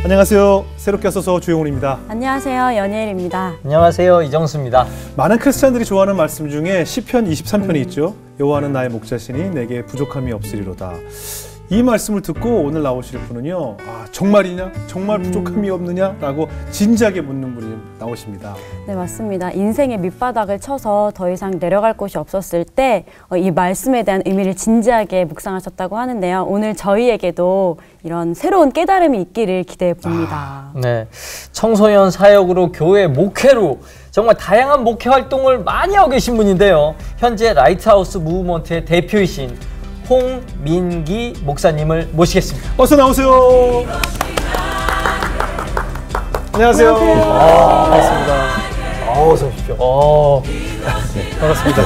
안녕하세요. 새롭게 와서 주영훈입니다. 안녕하세요. 연예일입니다. 안녕하세요. 이정수입니다. 많은 크리스찬들이 좋아하는 말씀 중에 시편 23편이 있죠. 여호와는 나의 목자시니 내게 부족함이 없으리로다. 이 말씀을 듣고 오늘 나오실 분은요, 정말이냐? 정말 부족함이 없느냐? 라고 진지하게 묻는 분이 나오십니다. 네, 맞습니다. 인생의 밑바닥을 쳐서 더 이상 내려갈 곳이 없었을 때 이 말씀에 대한 의미를 진지하게 묵상하셨다고 하는데요. 오늘 저희에게도 이런 새로운 깨달음이 있기를 기대해 봅니다. 네, 청소년 사역으로 교회 목회로 정말 다양한 목회 활동을 많이 하고 계신 분인데요. 현재 라이트하우스 무브먼트의 대표이신 홍민기 목사님을 모시겠습니다. 어서 나오세요. 안녕하세요. 반갑습니다. 어서 오십시오. 반갑습니다.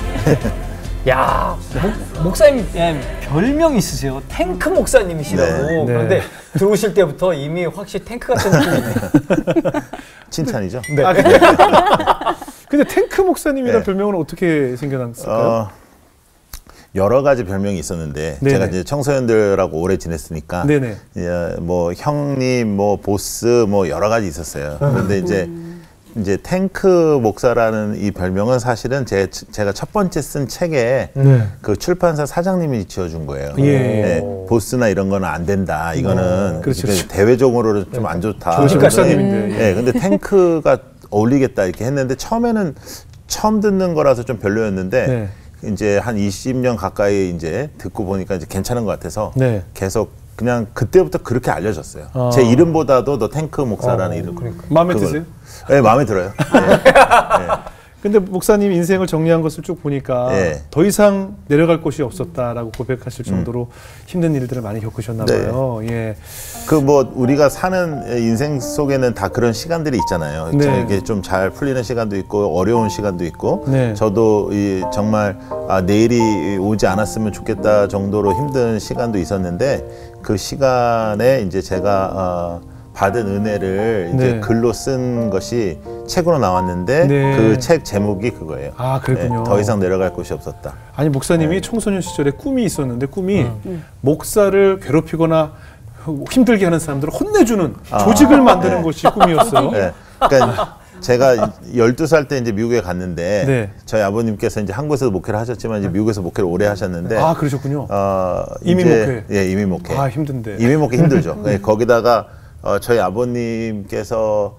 야, 목사님 별명 있으세요. 탱크 목사님이시라고. 네. 그런데 들어오실 때부터 이미 확실히 탱크 같은 느낌이네요. 칭찬이죠? 네. 근데 탱크 목사님이라는 별명은 어떻게 생겨났을까요? 여러 가지 별명이 있었는데 네네. 제가 이제 청소년들하고 오래 지냈으니까 네네. 뭐 형님, 뭐 보스, 뭐 여러 가지 있었어요. 그런데 이제 탱크 목사라는 이 별명은 사실은 제가 첫 번째 쓴 책에 그 출판사 사장님이 지어준 거예요. 예. 네, 보스나 이런 거는 안 된다. 이거는 그렇죠. 대외적으로 좀 안 좋다. 좋으신 목사님인데. 네, 근데 탱크가 어울리겠다 이렇게 했는데 처음에는 처음 듣는 거라서 좀 별로였는데. 네. 이제 한 20년 가까이 이제 듣고 보니까 이제 괜찮은 것 같아서 네. 계속 그냥 그때부터 그렇게 알려졌어요. 제 이름보다도 너 탱크 목사라는 이름. 마음에 드세요? 네, 마음에 들어요. 네. 근데 목사님 인생을 정리한 것을 쭉 보니까 더 이상 내려갈 곳이 없었다라고 고백하실 정도로 힘든 일들을 많이 겪으셨나 봐요. 예. 그 뭐 우리가 사는 인생 속에는 다 그런 시간들이 있잖아요. 네. 이게 좀 잘 풀리는 시간도 있고 어려운 시간도 있고 네. 저도 정말 내일이 오지 않았으면 좋겠다 정도로 힘든 시간도 있었는데 그 시간에 이제 제가 받은 은혜를 이제 글로 쓴 것이 책으로 나왔는데 그 책 제목이 그거예요. 아, 그렇군요. 더 이상 내려갈 곳이 없었다. 아니 목사님이 청소년 시절에 꿈이 있었는데 꿈이 목사를 괴롭히거나 힘들게 하는 사람들을 혼내주는 조직을 만드는 것이 꿈이었어요. 네. 그러니까 제가 12살 때 이제 미국에 갔는데 저희 아버님께서 이제 한국에서 목회를 하셨지만 이제 미국에서 목회를 오래 하셨는데 그러셨군요. 이민 목회. 예, 이민 목회. 힘든데. 이민 목회 힘들죠. 거기다가 저희 아버님께서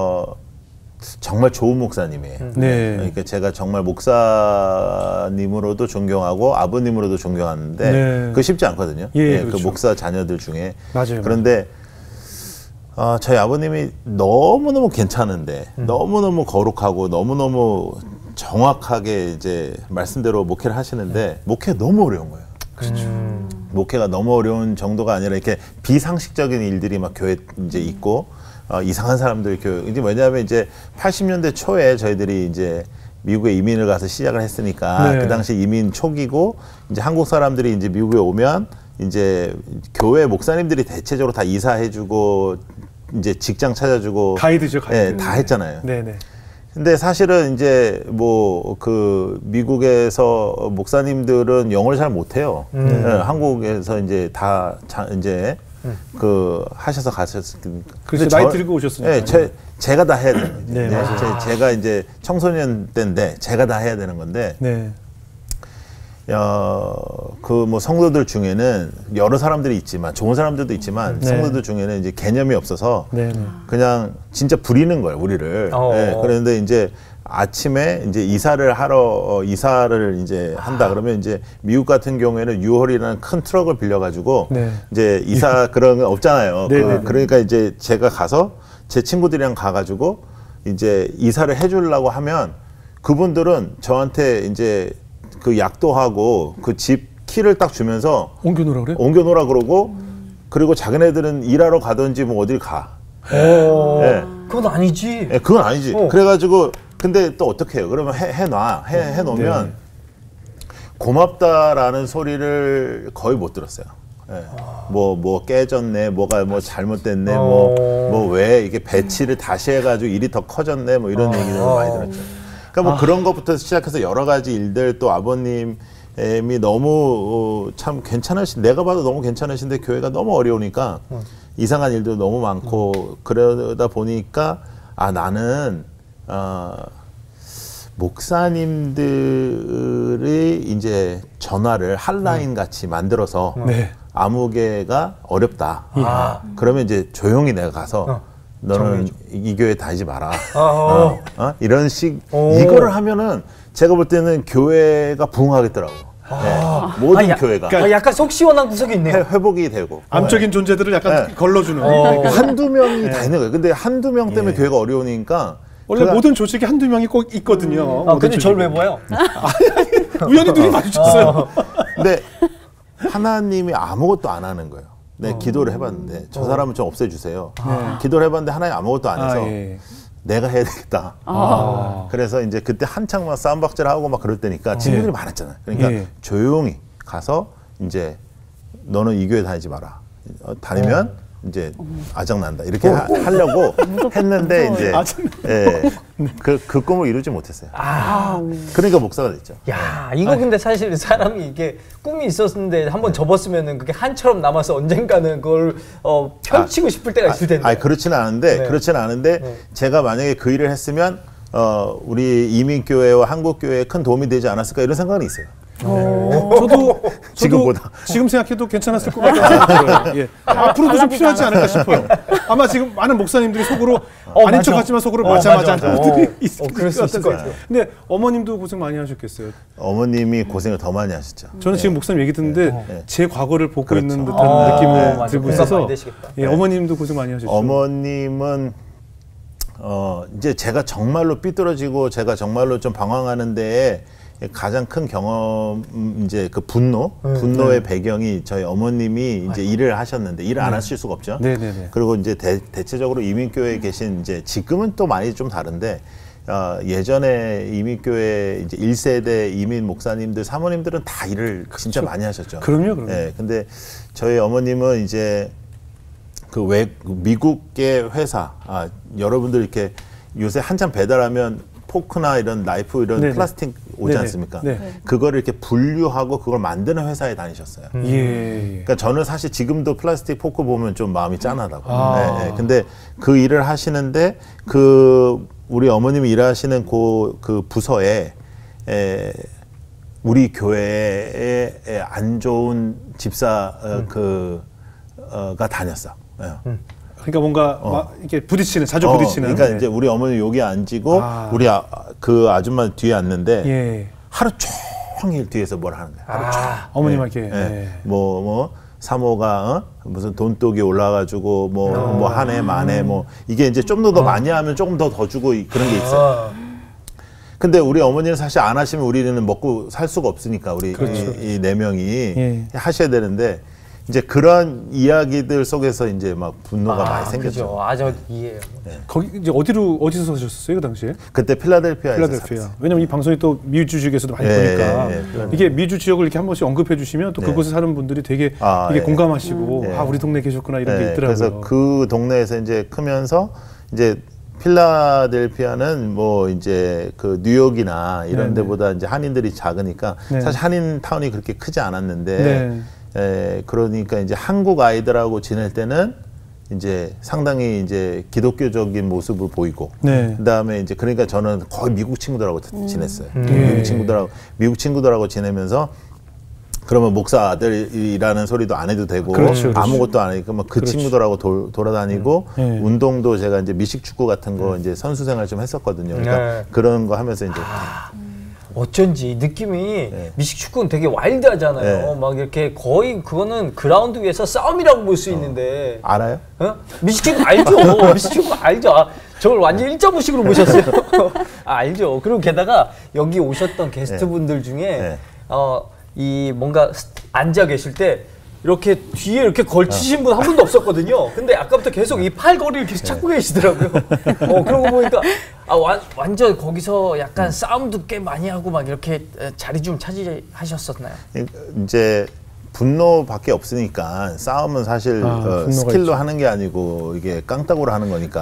정말 좋은 목사님이에요. 네. 그러니까 제가 정말 목사님으로도 존경하고 아버님으로도 존경하는데 그거 쉽지 않거든요. 그렇죠. 그 목사 자녀들 중에. 맞아요. 그런데 저희 아버님이 너무너무 괜찮은데 너무너무 거룩하고 너무너무 정확하게 이제 말씀대로 목회를 하시는데 목회가 너무 어려운 거예요. 그렇죠. 목회가 너무 어려운 정도가 아니라 이렇게 비상식적인 일들이 막 교회에 이제 있고 이상한 사람들 이제 왜냐하면 이제 80년대 초에 저희들이 이제 미국에 이민을 가서 시작을 했으니까 그 당시 이민 초기고 이제 한국 사람들이 이제 미국에 오면 이제 교회 목사님들이 대체적으로 다 이사해주고 이제 직장 찾아주고 가이드죠, 가이드. 다 했잖아요. 네네. 근데 사실은 이제 뭐 그 미국에서 목사님들은 영어를 잘 못해요. 한국에서 이제 다 이제 그 하셔서 가셨으니까. 그래서 나이 들고 오셨으니까. 네, 제가 다 해야 되는 거죠. 네, 맞아요. 제가 이제 청소년 때인데 제가 다 해야 되는 건데. 네. 그 뭐 성도들 중에는 여러 사람들이 있지만 좋은 사람들도 있지만 성도들 중에는 이제 개념이 없어서 그냥 진짜 부리는 거예요, 우리를. 그런데 이제 아침에 이제 이사를 이제 한다 그러면 이제 미국 같은 경우에는 유월이라는 큰 트럭을 빌려가지고 이제 그런 거 없잖아요. 그러니까 이제 제가 가서 제 친구들이랑 가가지고 이제 이사를 해주려고 하면 그분들은 저한테 이제 그 약도하고 그 집 키를 딱 주면서 옮겨놓으라 그래요? 옮겨놓으라 그러고 그리고 자기네들은 일하러 가든지 뭐 어딜 가. 그건 아니지. 그건 아니지. 그래가지고 근데 또 어떻게 해요? 그러면 해놓으면 고맙다라는 소리를 거의 못 들었어요. 뭐 깨졌네, 뭐가 뭐 잘못됐네, 뭐 왜 이게 배치를 다시 해가지고 일이 더 커졌네, 뭐 이런 얘기를 많이 들었죠. 그러니까 뭐 그런 것부터 시작해서 여러 가지 일들 또 아버님이 너무 참 괜찮으신, 내가 봐도 너무 괜찮으신데 교회가 너무 어려우니까 이상한 일도 너무 많고 그러다 보니까 아 나는 목사님들이 이제 전화를 핫라인 같이 만들어서 네. 아무개가 어렵다. 그러면 이제 조용히 내가 가서 너는 이 교회 다니지 마라. 이런 식 이거를 하면은 제가 볼 때는 교회가 부흥하겠더라고. 네. 모든 교회가. 그러니까 약간 속 시원한 구석이 있네요. 회복이 되고. 암적인 존재들을 약간 걸러주는. 한두 명이 다 있는 거예요. 근데 한두 명 때문에 교회가 어려우니까 원래 모든 조직에 한두 명이 꼭 있거든요. 근데 저를 왜 봐요? 우연히 눈이 마주쳤어요. 근데 하나님이 아무것도 안 하는 거예요. 네, 기도를 해봤는데 저 사람은 좀 없애주세요. 기도를 해봤는데 하나님 아무것도 안 해서 내가 해야 되겠다. 그래서 이제 그때 한창 막 싸움박질하고 막 그럴 때니까 친구들이 많았잖아요. 그러니까 조용히 가서 이제 너는 이 교회 다니지 마라. 다니면 이제 아작난다 이렇게 하려고 했는데 이제 그 꿈을 이루지 못했어요. 그러니까 목사가 됐죠. 야, 이거 근데 사실 사람이 이게 꿈이 있었는데 한번 접었으면은 그게 한처럼 남아서 언젠가는 그걸 펼치고 싶을 때가 있을 텐데. 그렇지는 않은데 제가 만약에 그 일을 했으면 우리 이민교회와 한국교회에 큰 도움이 되지 않았을까 이런 생각은 있어요. 저도 지금 생각해도 괜찮았을 것 같아요. 예. 앞으로도 좀 필요하지 않을까 싶어요. 아마 지금 많은 목사님들이 속으로 아닌 척 하지만 속으로 맞아 하는 분들이 있을 것 같아요. 근데 어머님도 고생 많이 하셨겠어요. 어머님이 고생을 더 많이 하셨죠. 저는 지금 목사님 얘기 듣는데 제 과거를 보고 있는 듯한 느낌을 들고 있어서 어머님도 고생 많이 하셨죠. 어머님은 이제 제가 정말로 삐뚤어지고 제가 정말로 좀 방황하는 데에 가장 큰 경험 이제 그 분노의 배경이 저희 어머님이 이제 일을 하셨는데 일을 안 하실 수가 없죠. 그리고 이제 대체적으로 이민교회에 계신 이제 지금은 또 많이 좀 다른데 예전에 이민교회 이제 1세대 이민 목사님들 사모님들은 다 일을 진짜 많이 하셨죠. 그럼요. 네, 근데 저희 어머님은 이제 미국의 회사 여러분들 이렇게 요새 한참 배달하면 포크나 이런 나이프 이런 플라스틱 오지 않습니까? 그거를 이렇게 분류하고 그걸 만드는 회사에 다니셨어요. 그러니까 저는 사실 지금도 플라스틱 포크 보면 좀 마음이 짠하다고. 근데 그 일을 하시는데 우리 어머님이 일하시는 그 부서에 우리 교회에 안 좋은 집사 가 다녔어. 그러니까 뭔가 이렇게 자주 부딪히는. 그러니까 이제 우리 어머니 여기 앉히고 우리 그 아줌마 뒤에 앉는데 하루 종일 뒤에서 뭘 하는 거야. 하루 종일. 어머님한테. 사모가 무슨 돈독이 올라가지고 뭐 한 해 만에 이게 이제 좀 더 많이 하면 조금 더 주고 그런 게 있어요. 근데 우리 어머니는 사실 안 하시면 우리는 먹고 살 수가 없으니까 우리 이 네 명이 하셔야 되는데. 이제 그런 이야기들 속에서 이제 막 분노가 많이 생겼죠. 저 이해해요. 거기 이제 어디서 사셨어요 그 당시에? 그때 필라델피아에서 살았어요. 왜냐면 이 방송이 또 미주 지역에서도 많이 보니까 이게 미주 지역을 이렇게 한 번씩 언급해 주시면 또 그곳에 사는 분들이 되게 이게 공감하시고 우리 동네 계셨구나 이런 게 있더라고요. 그래서 그 동네에서 이제 크면서 이제 필라델피아는 이제 그 뉴욕이나 이런 데보다 이제 한인들이 작으니까 사실 한인 타운이 그렇게 크지 않았는데. 그러니까 이제 한국 아이들하고 지낼 때는 이제 상당히 이제 기독교적인 모습을 보이고, 그다음에 이제 그러니까 저는 거의 미국 친구들하고 지냈어요. 미국 친구들하고 지내면서 그러면 목사 아들이라는 소리도 안 해도 되고 아무것도 안 하니까 그 친구들하고 돌아다니고 운동도 제가 이제 미식축구 같은 거 이제 선수 생활 좀 했었거든요. 그러니까 그런 거 하면서 이제. 어쩐지 느낌이 미식축구는 되게 와일드하잖아요. 막 이렇게 거의 그거는 그라운드 위에서 싸움이라고 볼 수 있는데. 알아요? 미식축구 알죠. 미식축구 알죠. 저걸 완전 일자무식으로 모셨어요. 알죠. 그리고 게다가 여기 오셨던 게스트분들 중에 이 뭔가 앉아 계실 때 이렇게 뒤에 이렇게 걸치신 분 한 분도 없었거든요. 근데 아까부터 계속 이 팔걸이를 계속 찾고 계시더라고요. 그런 거 보니까 완전 거기서 약간 싸움도 꽤 많이 하고 막 이렇게 자리 좀 차지하셨었나요? 이제 분노밖에 없으니까 싸움은 사실 스킬로 있죠. 하는 게 아니고 이게 깡따구로 하는 거니까.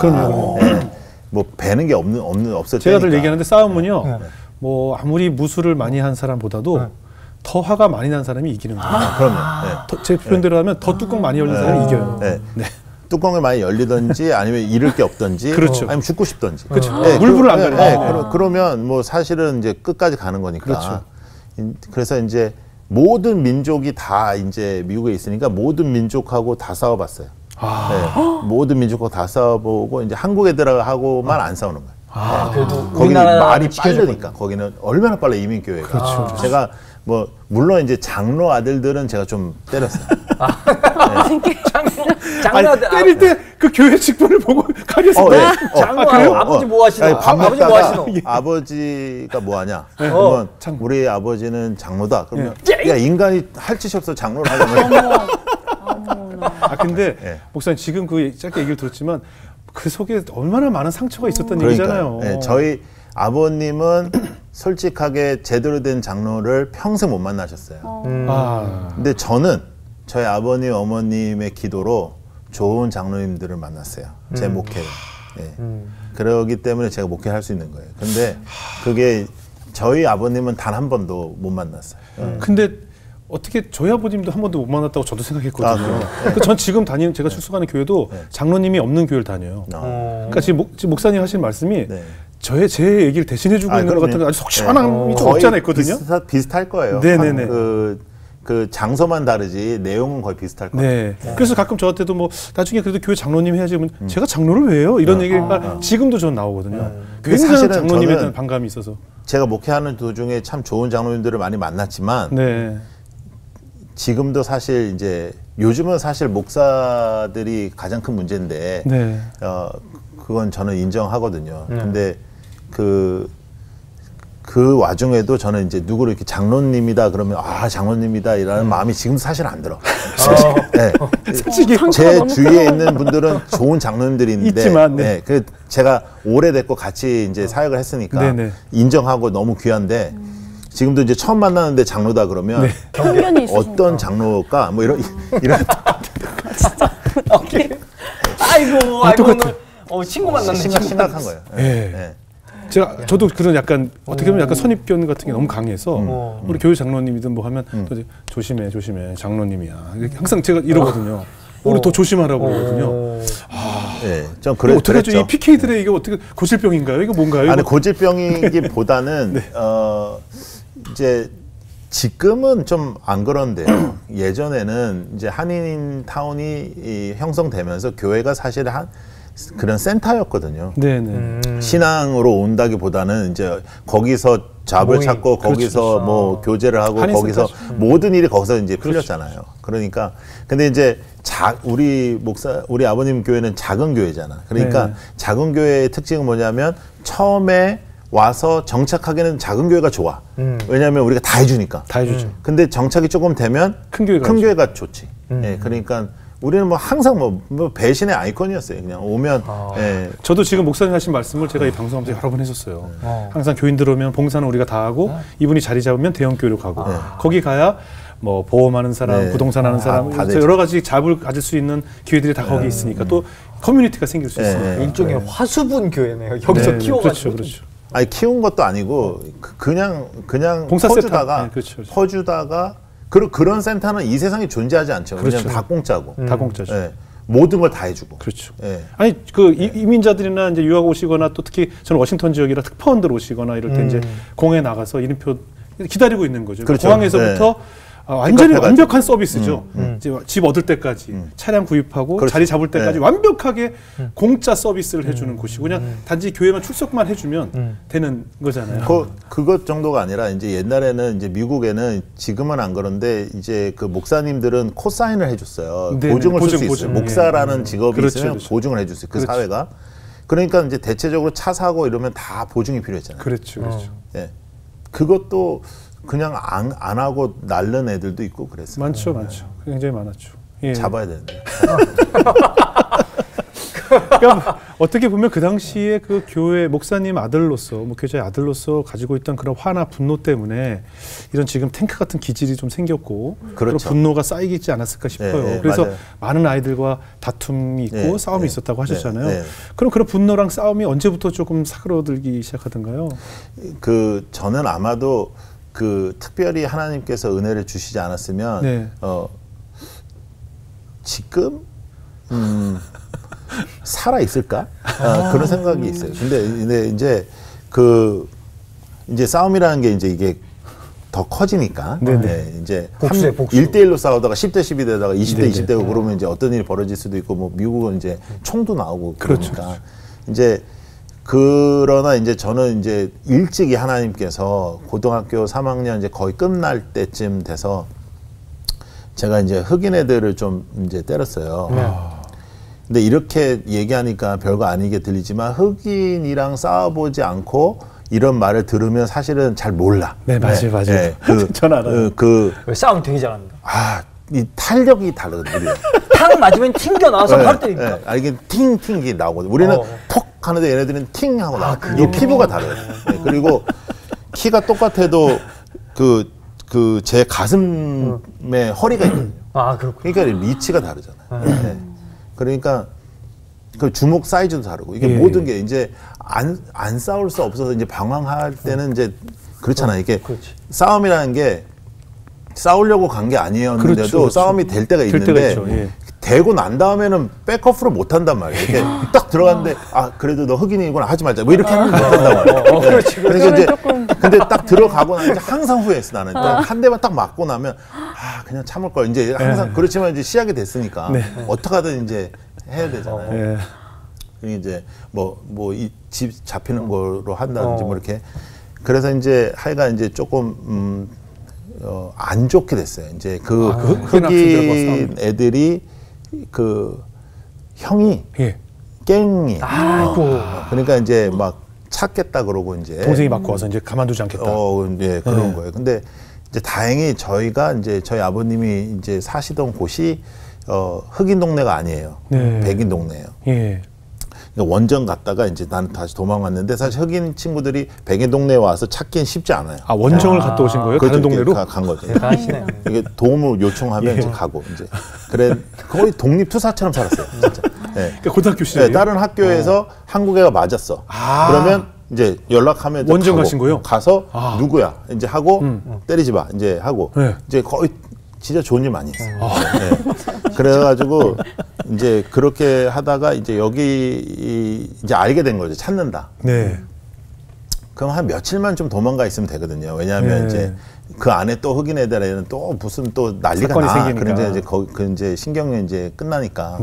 뭐 배는 게 없을 제가 늘 얘기하는데 싸움은요. 뭐 아무리 무술을 많이 한 사람보다도 더 화가 많이 난 사람이 이기는 거예요. 그럼요. 제 표현대로 하면 더 뚜껑 많이 열린 사람이 이겨요. 뚜껑을 많이 열리든지 아니면 잃을 게 없든지 그렇죠. 아니면 죽고 싶든지. 그렇죠. 네, 물불을 안 가리죠. 네, 그러면 뭐 사실은 이제 끝까지 가는 거니까. 그렇죠. 그래서 이제 모든 민족이 다 이제 미국에 있으니까 모든 민족하고 다 싸워봤어요. 네, 모든 민족하고 다 싸워보고 이제 한국 애들하고만 안 싸우는 거예요. 그래도 거기는 말이 빠르니까 거기는 얼마나 빨라 이민교회가. 그렇죠. 제가 뭐 물론 이제 장로 아들들은 제가 좀 때렸어요. 장로 아들 때릴 때 그 교회 직분을 보고 가렸어요. 장로 아버지 뭐 하시나? 아버지 뭐 하시나? 아버지가 뭐 하냐? 그러면 우리 아버지는 장로다. 그러면 야 인간이 할 짓이 없어 장로를 하려면. 근데 목사님 지금 그 짧게 얘기를 들었지만 그 속에 얼마나 많은 상처가 있었던 얘기잖아요. 네, 저희 아버님은 솔직하게 제대로 된 장로를 평생 못 만나셨어요. 근데 저는 저희 아버님, 어머님의 기도로 좋은 장로님들을 만났어요. 제 목회를. 네. 그러기 때문에 제가 목회할 수 있는 거예요. 근데 그게 저희 아버님은 단 한 번도 못 만났어요. 근데 어떻게 저희 아버님도 한 번도 못 만났다고 저도 생각했거든요. 전 지금 제가 출석하는 교회도 장로님이 없는 교회를 다녀요. 그러니까 지금 목사님 하신 말씀이 제 얘기를 대신해주고 있는 것 같은 아주 속 시원함이 좀 없지 않아 있거든요. 비슷할 거예요. 네네네. 그 장소만 다르지 내용은 거의 비슷할 거예요. 네. 그래서 가끔 저한테도 뭐 나중에 그래도 교회 장로님 해야지 제가 장로를 왜 해요? 이런 얘기가 지금도 전 나오거든요. 굉장히 장로님에 대한 반감이 있어서. 제가 목회하는 도중에 참 좋은 장로님들을 많이 만났지만 지금도 사실 이제 요즘은 사실 목사들이 가장 큰 문제인데 그건 저는 인정하거든요. 근데 그 와중에도 저는 이제 누구를 이렇게 장로님이다 그러면 장로님이다 이라는 마음이 지금도 사실 안 들어. 제 주위에 있는 분들은 좋은 장로님들인데 있지만, 제가 오래됐고 같이 이제 사역을 했으니까 인정하고 너무 귀한데 지금도 이제 처음 만나는데 장로다 그러면 어떤 장로가 뭐 이런 아이고 친구 만났네. 심각한 거예요. 저도 그런 약간 어떻게 보면 약간 선입견 같은 게 너무 강해서 우리 교회 장로님이든 뭐 하면 조심해 장로님이야 항상 제가 이러거든요. 우리 더 조심하라고 그러거든요. 좀 그랬죠. 어떻게 이 PK들의 이게 어떻게 고질병인가요? 이거 뭔가요? 아니 고질병이기보다는 이제 지금은 좀 안 그런데요. 예전에는 이제 한인타운이 형성되면서 교회가 사실 그런 센터였거든요. 신앙으로 온다기보다는 이제 거기서 잡을 찾고 거기서 뭐 교제를 하고 거기서 모든 일이 거기서 이제 풀렸잖아요. 그러니까 근데 이제 우리 아버님 교회는 작은 교회잖아. 그러니까 작은 교회의 특징은 뭐냐면 처음에 와서 정착하기는 작은 교회가 좋아. 왜냐하면 우리가 다 해주니까. 다 해주죠. 근데 정착이 조금 되면 큰 교회가 좋지. 그러니까 우리는 뭐 항상 뭐 배신의 아이콘이었어요. 그냥 오면. 저도 지금 목사님 하신 말씀을 제가 이 방송하면서 여러 번 했었어요. 항상 교인들 오면 봉사는 우리가 다 하고 이분이 자리 잡으면 대형 교회로 가고 거기 가야 뭐 보험하는 사람, 부동산 하는 사람, 여러 가지 잡을 가질 수 있는 기회들이 다 거기 있으니까 또 커뮤니티가 생길 수 있습니다. 일종의 화수분 교회네요. 여기서 키워가지고. 그렇죠. 아니 키운 것도 아니고 그냥 퍼주다가 그런 센터는 이 세상에 존재하지 않죠. 왜냐하면 다 공짜고. 다 공짜죠. 모든 걸 다 해주고. 그렇죠. 아니 이민자들이나 이제 유학 오시거나 또 특히 저는 워싱턴 지역이라 특파원들 오시거나 이럴 때 이제 공에 나가서 이름표 기다리고 있는 거죠. 그렇죠. 공항에서부터 완전히 완벽한 서비스죠. 집 얻을 때까지 차량 구입하고 자리 잡을 때까지 완벽하게 공짜 서비스를 해주는 곳이고 그냥 단지 교회만 출석만 해주면 되는 거잖아요. 그것 정도가 아니라 이제 옛날에는 이제 미국에는 지금은 안 그런데 이제 그 목사님들은 코사인을 해줬어요. 보증을 쓸 수 있어요. 목사라는 직업이 있으면 보증을 해줄 수 있어요. 그 사회가. 그러니까 이제 대체적으로 차 사고 이러면 다 보증이 필요했잖아요. 그렇죠. 그것도 그냥 안 하고 날른 애들도 있고 그랬어요. 많죠. 굉장히 많았죠. 잡아야 되는데. 그러니까 어떻게 보면 그 당시에 그 교회 목사님 아들로서 목회자의 아들로서 가지고 있던 그런 화나 분노 때문에 이런 지금 탱크 같은 기질이 좀 생겼고 그런 분노가 쌓이지 않았을까 싶어요. 그래서 맞아요. 많은 아이들과 다툼이 있고 싸움이 있었다고 하셨잖아요. 그럼 그런 분노랑 싸움이 언제부터 조금 사그러들기 시작하던가요? 저는 아마도 특별히 하나님께서 은혜를 주시지 않았으면 지금 살아 있을까? 그런 생각이 있어요. 근데 이제 싸움이라는 게 이제 이게 더 커지니까 이제 복수에 복수. 1대1로 싸우다가 10대 10이 되다가 20대 20 되고 그러면 이제 어떤 일이 벌어질 수도 있고 뭐 미국은 이제 총도 나오고 그러니까 그렇죠. 이제 그러나 이제 저는 이제 일찍이 하나님께서 고등학교 3학년 이제 거의 끝날 때쯤 돼서 제가 이제 흑인 애들을 좀 이제 때렸어요. 근데 이렇게 얘기하니까 별거 아니게 들리지만 흑인이랑 싸워보지 않고 이런 말을 들으면 사실은 잘 몰라. 네, 맞아요, 맞아요. 네, 전 알아요. 싸움 되게 잘합니다. 이 탄력이 다르거든요. 탕 맞으면 튕겨 나와서 바로 때리니까. 이게 팅팅이 나오거든요. 우리는 톡 하는데 얘네들은 팅 하고 나와. 이 피부가 다르요. 그리고 키가 똑같아도 제 가슴에 허리가 있거든요. 그렇군요. 그러니까 리치가 다르잖아요. 그러니까 그 주먹 사이즈도 다르고 이게 모든 게 이제 안 싸울 수 없어서 이제 방황할 때는 이제 그렇잖아요. 이게 싸움이라는 게 싸우려고 간 게 아니었는데도 그렇죠. 싸움이 될 때가 있는데 되고 난 다음에는 백오프를 못 한단 말이에요. 이렇게 딱 들어갔는데 그래도 너 흑인이구나 하지 말자. 뭐 이렇게 하면 못 한단 말이에요. 그러니까 이제 근데 딱 들어가고 나면 이제 항상 후회했어 나는. 한 대만 딱 맞고 나면 그냥 참을 걸. 이제 항상 그렇지만 이제 시작이 됐으니까 어떻게든 이제 해야 되잖아요. 이제 뭐 이 집 잡히는 거로 한다든지 뭐 이렇게. 그래서 이제 하여간 이제 조금 안 좋게 됐어요. 이제 흑인 애들이 형이 갱이에요. 그러니까 이제 막 찾겠다 그러고 이제 동생이 맞고 와서 이제 가만두지 않겠다. 그런 거예요. 근데 이제 다행히 저희가 이제 저희 아버님이 이제 사시던 곳이 흑인 동네가 아니에요. 백인 동네예요. 원정 갔다가 이제 나는 다시 도망왔는데 사실 흑인 친구들이 백인 동네에 와서 찾기는 쉽지 않아요. 원정을 갔다 오신 거예요? 그렇죠. 다른 동네로? 간 거죠. 이게 도움을 요청하면 이제 가고 이제 거의 독립투사처럼 살았어요. 진짜. 그러니까 고등학교 시절 다른 학교에서 한국 애가 맞았어. 그러면 이제 연락하면 원정 가신 거예요? 가서 누구야 이제 하고 때리지 마 이제 하고 이제 거의 진짜 좋은 일 많이 했어요. 그래가지고 이제 그렇게 하다가 이제 여기 이제 알게 된 거죠. 찾는다. 그럼 한 며칠만 좀 도망가 있으면 되거든요. 왜냐하면 이제 그 안에 또 흑인 애들에는 또 무슨 또 난리가 나. 그런데 이제 이제 신경이 이제 끝나니까.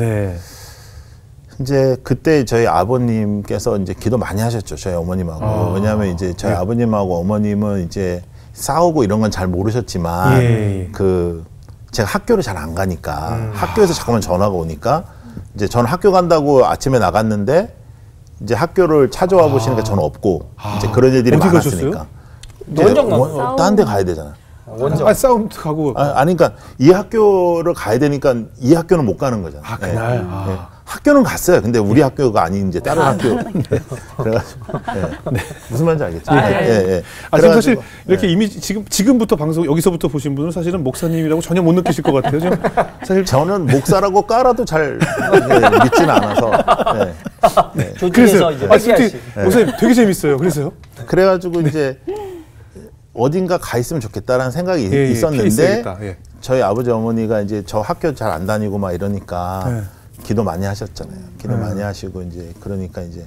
이제 그때 저희 아버님께서 이제 기도 많이 하셨죠. 저희 어머님하고. 왜냐하면 이제 저희 아버님하고 어머님은 이제 싸우고 이런 건 잘 모르셨지만 제가 학교를 잘 안 가니까 학교에서 자꾸만 전화가 오니까 이제 저는 학교 간다고 아침에 나갔는데 이제 학교를 찾아와 보시니까 저는 없고 이제 그런 일들이 많았으니까 원정 딴 데 가야 되잖아. 싸움 가고 그러니까 이 학교를 가야 되니까 이 학교는 못 가는 거잖아. 그날 학교는 갔어요. 근데 우리 학교가 아닌 이제 다른 학교. 그래가지고 무슨 말인지 알겠죠? 지금 사실 이렇게 이미 지금부터 방송 여기서부터 보신 분은 사실은 목사님이라고 전혀 못 느끼실 것 같아요. 지금 사실 저는 목사라고 깔아도 잘 믿지는 않아서. 그래서 이제 목사님 되게 재밌어요. 그래서요? 그래가지고 이제 어딘가 가 있으면 좋겠다라는 생각이 있었는데 저희 아버지 어머니가 이제 저 학교 잘 안 다니고 막 이러니까. 기도 많이 하셨잖아요. 기도 많이 하시고 이제 그러니까 이제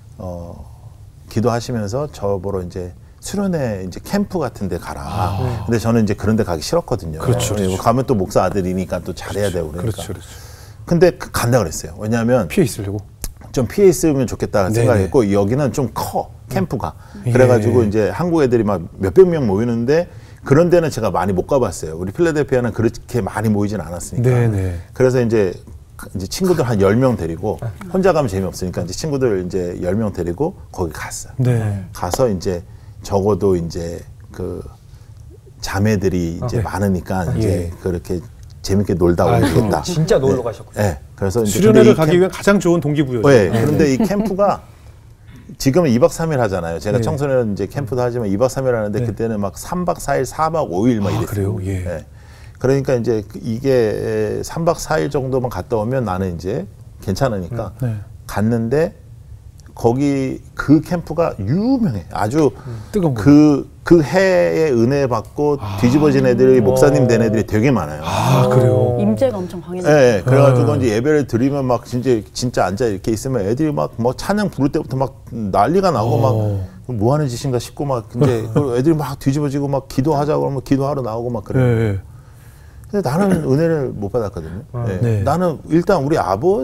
기도하시면서 저보러 이제 수련회 이제 캠프 같은 데 가라. 근데 저는 이제 그런 데 가기 싫었거든요. 그렇죠. 가면 또 목사 아들이니까 또 잘해야 되고 그러니까. 그렇죠. 근데 간다 그랬어요. 왜냐하면 피해 있으려고. 좀 피해 있으면 좋겠다는 생각했고 여기는 좀 커 캠프가. 그래가지고 이제 한국 애들이 막 몇백 명 모이는데 그런 데는 제가 많이 못 가봤어요. 우리 필라델피아는 그렇게 많이 모이진 않았으니까. 그래서 이제 친구들 한 10명 데리고 혼자 가면 재미없으니까 이제 친구들 이제 10명 데리고 거기 갔어요. 가서 이제 적어도 이제 그 자매들이 이제 많으니까 이제 그렇게 재밌게 놀다 오겠다. 진짜 놀러 가셨군요. 그래서 이제 수련회를 가기 위한 가장 좋은 동기부여죠. 그런데 이 캠프가 지금은 2박 3일 하잖아요. 제가 청소년 이제 캠프도 하지만 2박 3일 하는데 그때는 막 3박 4일, 4박 5일 막 이랬어요. 그래요? 그러니까 이제 이게 3박 4일 정도만 갔다 오면 나는 이제 괜찮으니까 갔는데 거기 그 캠프가 유명해. 아주 뜨거운 그 해에 은혜 받고 뒤집어진 애들이 목사님 된 애들이 되게 많아요. 그래요? 임재가 엄청 강해요. 네, 그래가지고 이제 예배를 드리면 막 진짜 앉아 이렇게 있으면 애들이 막 뭐 찬양 부를 때부터 막 난리가 나고 막 뭐 하는 짓인가 싶고 막 이제 애들이 막 뒤집어지고 막 기도하자고 그러면 기도하러 나오고 막 그래요. 네. 근데 나는 은혜를 못 받았거든요. 네. 네. 나는 일단 우리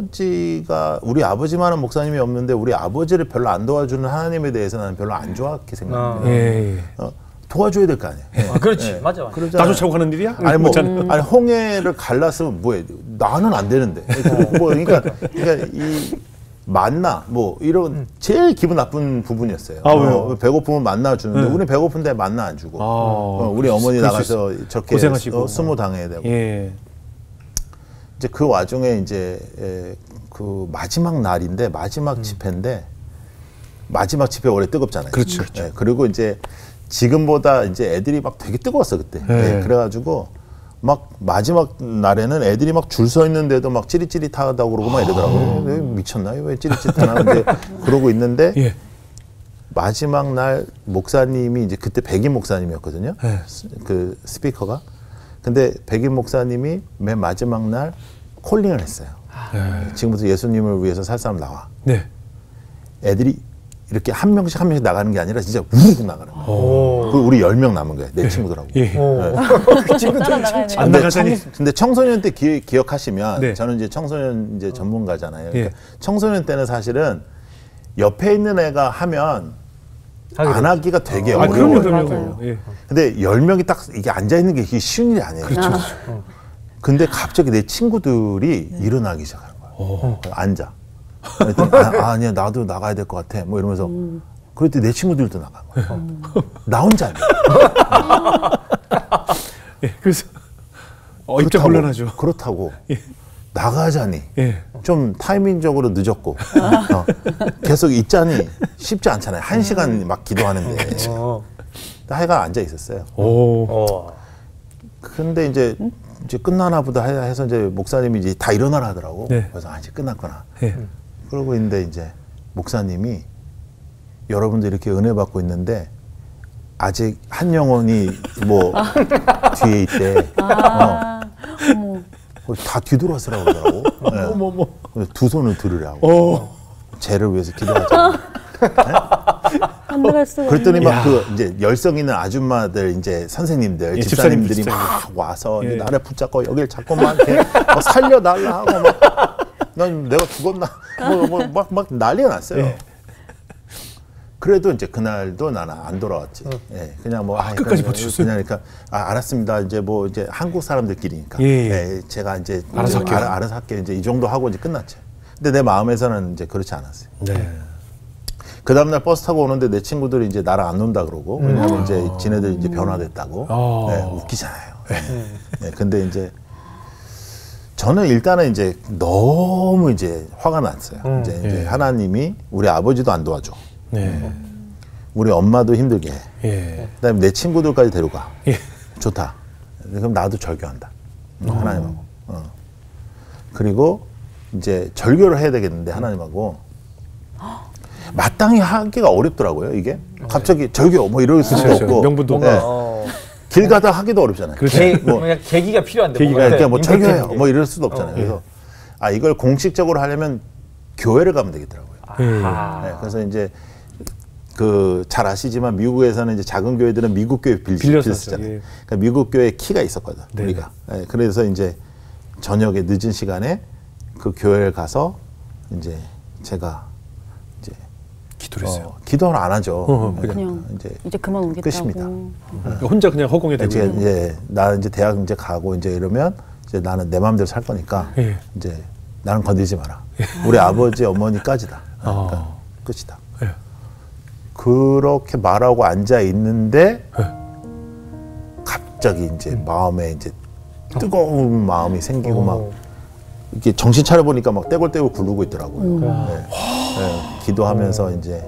아버지만한 목사님이 없는데 우리 아버지를 별로 안 도와주는 하나님에 대해서 나는 별로 안 좋게 생각해요. 도와줘야 될 거 아니에요. 그렇지, 맞아. 나도 차고 가는 일이야? 아니 아니 홍해를 갈랐으면 뭐해? 나는 안 되는데. 그러니까 이 만나 뭐 이런 제일 기분 나쁜 부분이었어요. 왜요? 배고프면 만나 주는데 우리는 배고픈데 만나 안 주고 우리 어머니 나가서 저렇게 수모 당해야 되고. 이제 그 와중에 이제 그 마지막 날인데 마지막 집회인데 마지막 집회 원래 뜨겁잖아요. 그렇죠. 그리고 이제 지금보다 이제 애들이 막 되게 뜨거웠어 그때. 그래가지고 막 마지막 날에는 애들이 막 줄 서 있는데도 막 찌릿찌릿하다고 그러고 막 이러더라고요. 미쳤나? 왜 찌릿찌릿하나? 근데 그러고 있는데 마지막 날 목사님이 이제 그때 백인 목사님이었거든요. 그 스피커가. 근데 백인 목사님이 맨 마지막 날 콜링을 했어요. 지금부터 예수님을 위해서 살 사람 나와. 애들이 이렇게 한 명씩 나가는 게 아니라 진짜 우르르 나가는 거예요. 그리고 우리 10명 남은 거예요. 내 친구들하고. 안 나가자니. 근데 청소년 때 기억하시면 저는 이제 청소년 이제 전문가잖아요. 그러니까 청소년 때는 사실은 옆에 있는 애가 하면 안 하기가 되게 어려워요. 그럼요. 근데 10명이 딱 이게 앉아 있는 게 쉬운 일이 아니에요. 그렇죠. 근데 갑자기 내 친구들이 일어나기 시작하는 거예요. 앉아. 아니야 나도 나가야 될 것 같아 뭐 이러면서 그랬더니 내 친구들도 나간 거예요. 나 혼자 그래서 입장 곤란하죠. 그렇다고 나가자니 좀 타이밍적으로 늦었고 계속 있자니 쉽지 않잖아요. 1시간 막 기도하는데 하여간 앉아 있었어요. 근데 이제 끝나나 보다 해서 이제 목사님이 이제 다 일어나라 하더라고. 그래서 이제 끝났구나. 그러고 있는데 이제 목사님이 여러분들 이렇게 은혜 받고 있는데 아직 한 영혼이 뭐 뒤에 있대. 다 뒤돌아서라고 그러더라고. 두 손을 들으라고. 쟤를 위해서 기도하자. 그랬더니 막 그 이제 열성 있는 아줌마들 이제 선생님들 집사님들이 막 와서 나를 붙잡고 여길 잡고 막 살려달라 하고 막 난 내가 죽었나 막 난리가 났어요. 그래도 이제 그날도 나는 안 돌아왔지. 그냥 뭐 끝까지 버티셨어요? 그냥 그러니까 알았습니다. 이제 뭐 이제 한국 사람들끼리니까 제가 이제 알아서 할게요. 이제 이 정도 하고 이제 끝났죠. 근데 내 마음에서는 이제 그렇지 않았어요. 그 다음날 버스 타고 오는데 내 친구들이 이제 나랑 안 논다 그러고 왜냐면 이제 지네들 이제 변화됐다고 웃기잖아요. 근데 이제 저는 일단은 이제 너무 이제 화가 났어요. 이제 하나님이 우리 아버지도 안 도와줘. 우리 엄마도 힘들게 해. 그다음에 내 친구들까지 데려가. 좋다. 그럼 나도 절교한다. 하나님하고. 그리고 이제 절교를 해야 되겠는데 하나님하고 마땅히 하기가 어렵더라고요. 이게 갑자기 절교 뭐 이럴 수도 없고 명분도 길 가다 하기도 어렵잖아요. 계기가 필요한데 그러니까 뭐 절교해요 뭐 이럴 수도 없잖아요. 그래서 이걸 공식적으로 하려면 교회를 가면 되겠더라고요. 그래서 이제 그 잘 아시지만 미국에서는 이제 작은 교회들은 미국 교회 빌렸었잖아요. 그러니까 미국 교회에 키가 있었거든 우리가. 그래서 이제 저녁에 늦은 시간에 그 교회를 가서 이제 제가 이제 기도를 했어요. 기도를 안 하죠. 그냥 이제 그만 오겠다고. 끝입니다. 혼자 그냥 허공에 대고. 이제 나 이제 대학 이제 가고 이제 이러면 이제 나는 내 마음대로 살 거니까 이제 나는 건들지 마라. 우리 아버지 어머니까지다. 그러니까 끝이다. 그렇게 말하고 앉아 있는데 갑자기 이제 마음에 이제 뜨거운 마음이 생기고 막 이렇게 정신 차려 보니까 막 떼굴떼굴 굴르고 있더라고요. 기도하면서 이제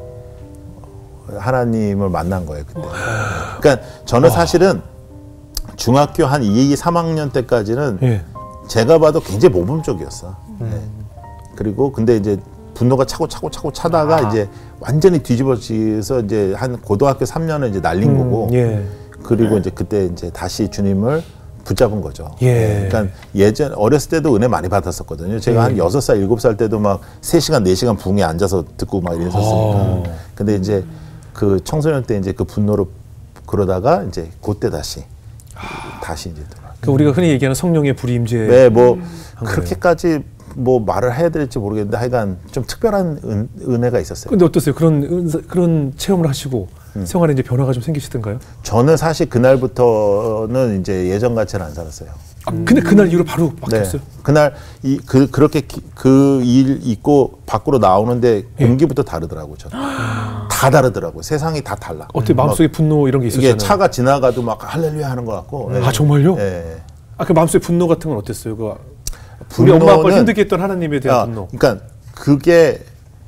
하나님을 만난 거예요 그때. 그러니까 저는 사실은 중학교 한 2, 3학년 때까지는 제가 봐도 굉장히 모범적이었어. 그리고 근데 이제 분노가 차고 차다가 이제 완전히 뒤집어져서 이제 한 고등학교 3년을 이제 날린 거고. 그리고 이제 그때 이제 다시 주님을 붙잡은 거죠. 그러니까 예전 어렸을 때도 은혜 많이 받았었거든요. 제가 한 6살, 7살 때도 막 3시간, 4시간 붕에 앉아서 듣고 막 이랬었으니까. 근데 이제 그 청소년 때 이제 그 분노로 그러다가 이제 그때 다시 이제 그 우리가 흔히 얘기하는 성령의 불임제. 네, 뭐 그렇게까지 뭐 말을 해야 될지 모르겠는데 하여간 좀 특별한 은혜가 있었어요. 근데 어떠세요? 그런 체험을 하시고 생활에 이제 변화가 좀 생기시던가요? 저는 사실 그날부터는 이제 예전 같이는 안 살았어요. 근데 그날 이후로 바로 바뀌었어요? 네. 그날 그렇게 그 일 있고 밖으로 나오는데 공기부터 다르더라고요. 저는. 다 다르더라고요. 세상이 다 달라. 어떻게 마음속에 분노 이런 게 있었잖아요. 이게 차가 지나가도 막 할렐루야 하는 것 같고. 아 정말요? 네. 그 마음속에 분노 같은 건 어땠어요? 우리 엄마 아빠를 힘들게 했던 하나님에 대한 분노. 그러니까 그게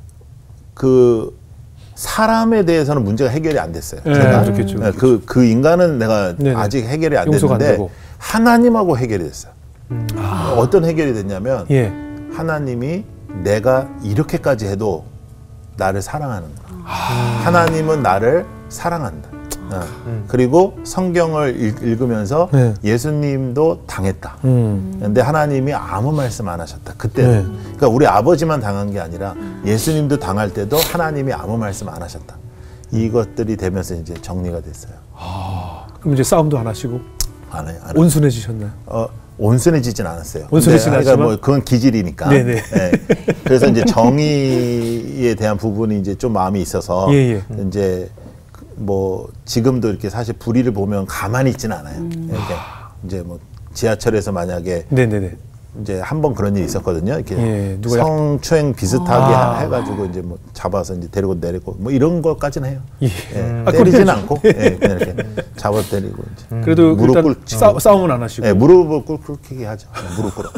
사람에 대해서는 문제가 해결이 안 됐어요. 제가 그렇겠죠. 그 인간은 내가 아직 해결이 안 됐는데 하나님하고 해결이 됐어요. 어떤 해결이 됐냐면 하나님이 내가 이렇게까지 해도 나를 사랑하는 거야. 하나님은 나를 사랑한다. 그리고 성경을 읽으면서 예수님도 당했다. 근데 하나님이 아무 말씀 안 하셨다. 그때는. 그러니까 우리 아버지만 당한 게 아니라 예수님도 당할 때도 하나님이 아무 말씀 안 하셨다. 이것들이 되면서 이제 정리가 됐어요. 그럼 이제 싸움도 안 하시고? 안 해요. 온순해지셨나요? 온순해지진 않았어요. 온순해지진 않았지만 뭐 그건 기질이니까. 네. 그래서 이제 정의에 대한 부분이 이제 좀 마음이 있어서 이제 뭐 지금도 이렇게 사실 불의를 보면 가만히 있지는 않아요. 이렇게 이제 뭐 지하철에서 만약에 이제 한 번 그런 일이 있었거든요. 이렇게 성추행 비슷하게 해가지고 이제 뭐 잡아서 이제 데리고 내리고 뭐 이런 것까지는 해요. 때리지는 않고 그냥 이렇게 잡아 때리고 이제. 그래도 무릎 꿇고 싸움은 안 하시고. 무릎을 꿇게 하죠. 무릎 꿇어.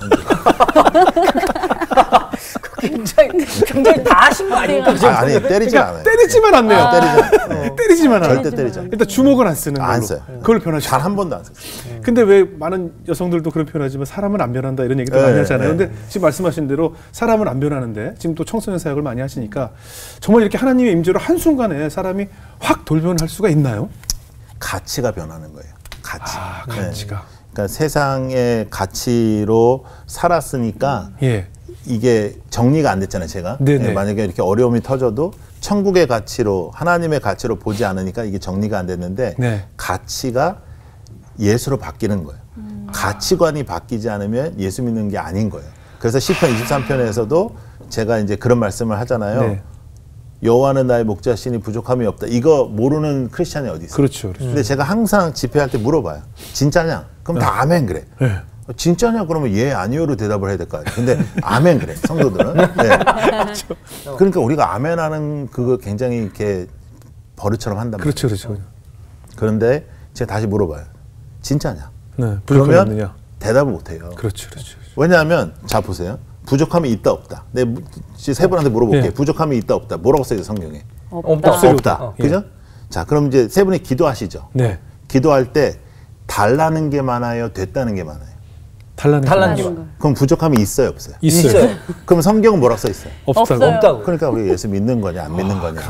굉장히 다 하신 거 아닙니까? 아니 때리지 않아요. 때리지만 않네요. 때리지만 않아요. 절대 때리지 않아요. 일단 주먹은 안 쓰는 걸로. 안 써요. 그걸 변하시죠. 단 한 번도 안 썼어요. 근데 왜 많은 여성들도 그런 표현하지만 사람은 안 변한다 이런 얘기도 많이 하잖아요. 근데 지금 말씀하신 대로 사람은 안 변하는데 지금 또 청소년 사역을 많이 하시니까 정말 이렇게 하나님의 임재로 한순간에 사람이 확 돌변할 수가 있나요? 가치가 변하는 거예요. 가치가. 그러니까 세상의 가치로 살았으니까 이게 정리가 안 됐잖아요, 제가. 만약에 이렇게 어려움이 터져도 천국의 가치로, 하나님의 가치로 보지 않으니까 이게 정리가 안 됐는데 가치가 예수로 바뀌는 거예요. 가치관이 바뀌지 않으면 예수 믿는 게 아닌 거예요. 그래서 시편 23편에서도 제가 이제 그런 말씀을 하잖아요. 여호와는 나의 목자시니 부족함이 없다. 이거 모르는 크리스찬이 어디 있어요? 그렇죠. 근데 제가 항상 집회할 때 물어봐요. 진짜냐? 그럼 다 아멘 그래. 진짜냐? 그러면 예, 아니요로 대답을 해야 될 거 아니에요. 근데 아멘 그래, 성도들은. 그러니까 우리가 아멘하는 그거 굉장히 이렇게 버릇처럼 한단 말이에요. 그렇죠. 그런데 제가 다시 물어봐요. 진짜냐? 그러면 대답을 못 해요. 그렇죠. 왜냐하면 자 보세요. 부족함이 있다 없다. 내가 세 분한테 물어볼게요. 부족함이 있다 없다. 뭐라고 써요 성경에? 없다. 그죠? 자, 그럼 이제 세 분이 기도하시죠. 기도할 때 달라는 게 많아요, 됐다는 게 많아요? 달라는 게 많아요. 그럼 부족함이 있어요, 없어요? 있어요. 그럼 성경은 뭐라고 써 있어요? 없다고. 그러니까 우리 예수 믿는 거냐 안 믿는 거냐.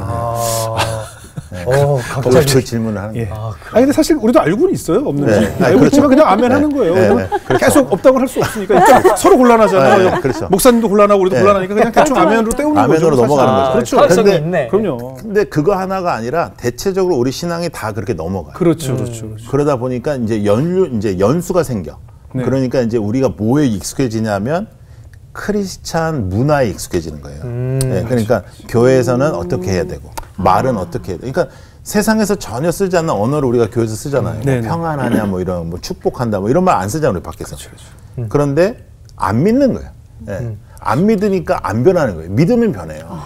갑자기 그 질문을 하는 거예요. 근데 사실 우리도 알고는 있어요, 없는지. 알고 있지만 그냥 아멘 하는 거예요. 계속 없다고 할 수 없으니까 일단 서로 곤란하잖아요. 목사님도 곤란하고 우리도 곤란하니까 그냥 대충 아멘으로 때우는 거죠. 아멘으로 넘어가는 거죠. 그렇죠. 그럼요. 근데 그거 하나가 아니라 대체적으로 우리 신앙이 다 그렇게 넘어가요. 그렇죠. 그러다 보니까 이제 연수가 생겨. 그러니까 이제 우리가 뭐에 익숙해지냐면 크리스찬 문화에 익숙해지는 거예요. 그러니까 교회에서는 어떻게 해야 되고 말은 어떻게 해야 되고. 그러니까 세상에서 전혀 쓰지 않는 언어를 우리가 교회에서 쓰잖아요. 뭐 평안하냐 뭐 이런 뭐 축복한다 뭐 이런 말 안 쓰잖아요, 우리 밖에서. 그런데 안 믿는 거예요. 안 믿으니까 안 변하는 거예요. 믿으면 변해요.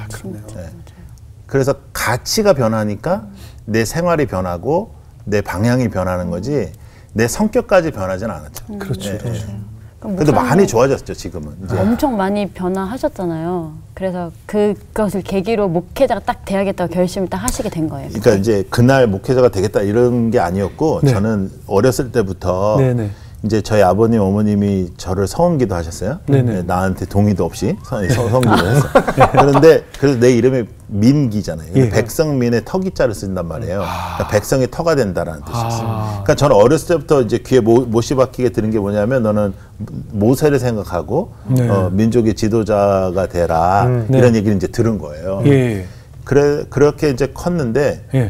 그래서 가치가 변하니까 내 생활이 변하고 내 방향이 변하는 거지 내 성격까지 변하지는 않았죠. 그렇죠. 그래도 많이 좋아졌죠, 지금은. 이제. 엄청 많이 변화하셨잖아요. 그래서 그것을 계기로 목회자가 딱 돼야겠다고 결심을 딱 하시게 된 거예요. 그러니까 이제 그날 목회자가 되겠다 이런 게 아니었고 저는 어렸을 때부터 이제 저희 아버님 어머님이 저를 성기도 하셨어요. 네, 나한테 동의도 없이 성기도 했어. 그런데 그래서 내 이름이 민기잖아요. 예. 백성민의 터기자를 쓴단 말이에요. 그러니까 백성의 터가 된다라는 뜻이었어요. 그러니까 저는 어렸을 때부터 이제 귀에 못이 박히게 들은 게 뭐냐면 너는 모세를 생각하고 민족의 지도자가 되라 이런 얘기를 이제 들은 거예요. 예. 그렇게 이제 컸는데. 예.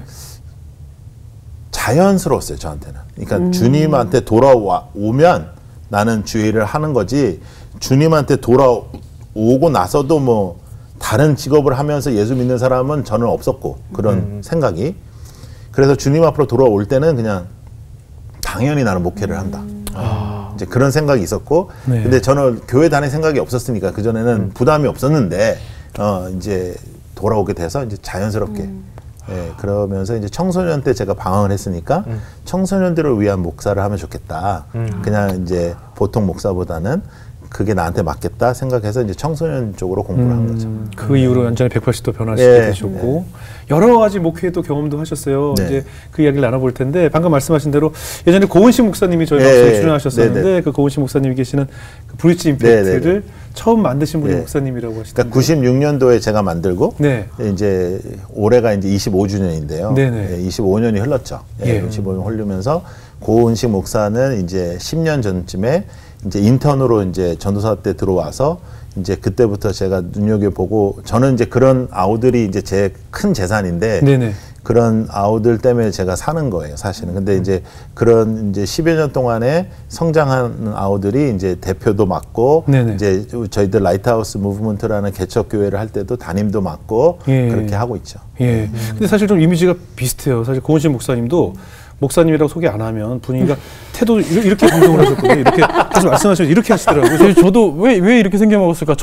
자연스러웠어요, 저한테는. 그러니까 주님한테 돌아오면 나는 주의를 하는 거지, 주님한테 돌아오고 나서도 뭐 다른 직업을 하면서 예수 믿는 사람은 저는 없었고, 그런 생각이. 그래서 주님 앞으로 돌아올 때는 그냥 당연히 나는 목회를 한다. 이제 그런 생각이 있었고, 네. 근데 저는 교회 다닐 생각이 없었으니까 그전에는 부담이 없었는데, 이제 돌아오게 돼서 이제 자연스럽게 예, 그러면서 이제 청소년 때 제가 방황을 했으니까 청소년들을 위한 목사를 하면 좋겠다. 그냥 이제 보통 목사보다는 그게 나한테 맞겠다 생각해서 이제 청소년 쪽으로 공부를 한 거죠. 그 이후로 완전히 180도 변화시키게 예, 되셨고 여러 가지 목회도 경험도 하셨어요. 네. 이제 그 이야기를 나눠볼 텐데 방금 말씀하신 대로 예전에 고은식 목사님이 저희 방송에 출연하셨었는데 네네. 그 고은식 목사님이 계시는 그 브릿지 임팩트를 처음 만드신 분이 목사님이라고 하시던데. 그러니까 96년도에 제가 만들고 네. 이제 올해가 이제 25주년인데요. 네네. 25년이 흘렀죠. 예, 25년 흐르면서 고은식 목사는 이제 10년 전쯤에 이제 인턴으로 이제 전도사 때 들어와서 이제 그때부터 제가 눈여겨보고 저는 이제 그런 아우들이 이제 제 큰 재산인데 네네. 그런 아우들 때문에 제가 사는 거예요, 사실은. 근데 이제 그런 이제 10여 년 동안에 성장하는 아우들이 이제 대표도 맡고 네네. 이제 저희들 라이트하우스 무브먼트라는 개척 교회를 할 때도 담임도 맡고 그렇게 하고 있죠. 예. 근데 사실 좀 이미지가 비슷해요. 사실 고은식 목사님도 목사님이라고 소개 안 하면 분위기가 태도 이렇게 방송을 하셨거든요. 이렇게 계속 말씀하셔서 이렇게 하시더라고요. 그래서 저도 왜 이렇게 생겨먹었을까?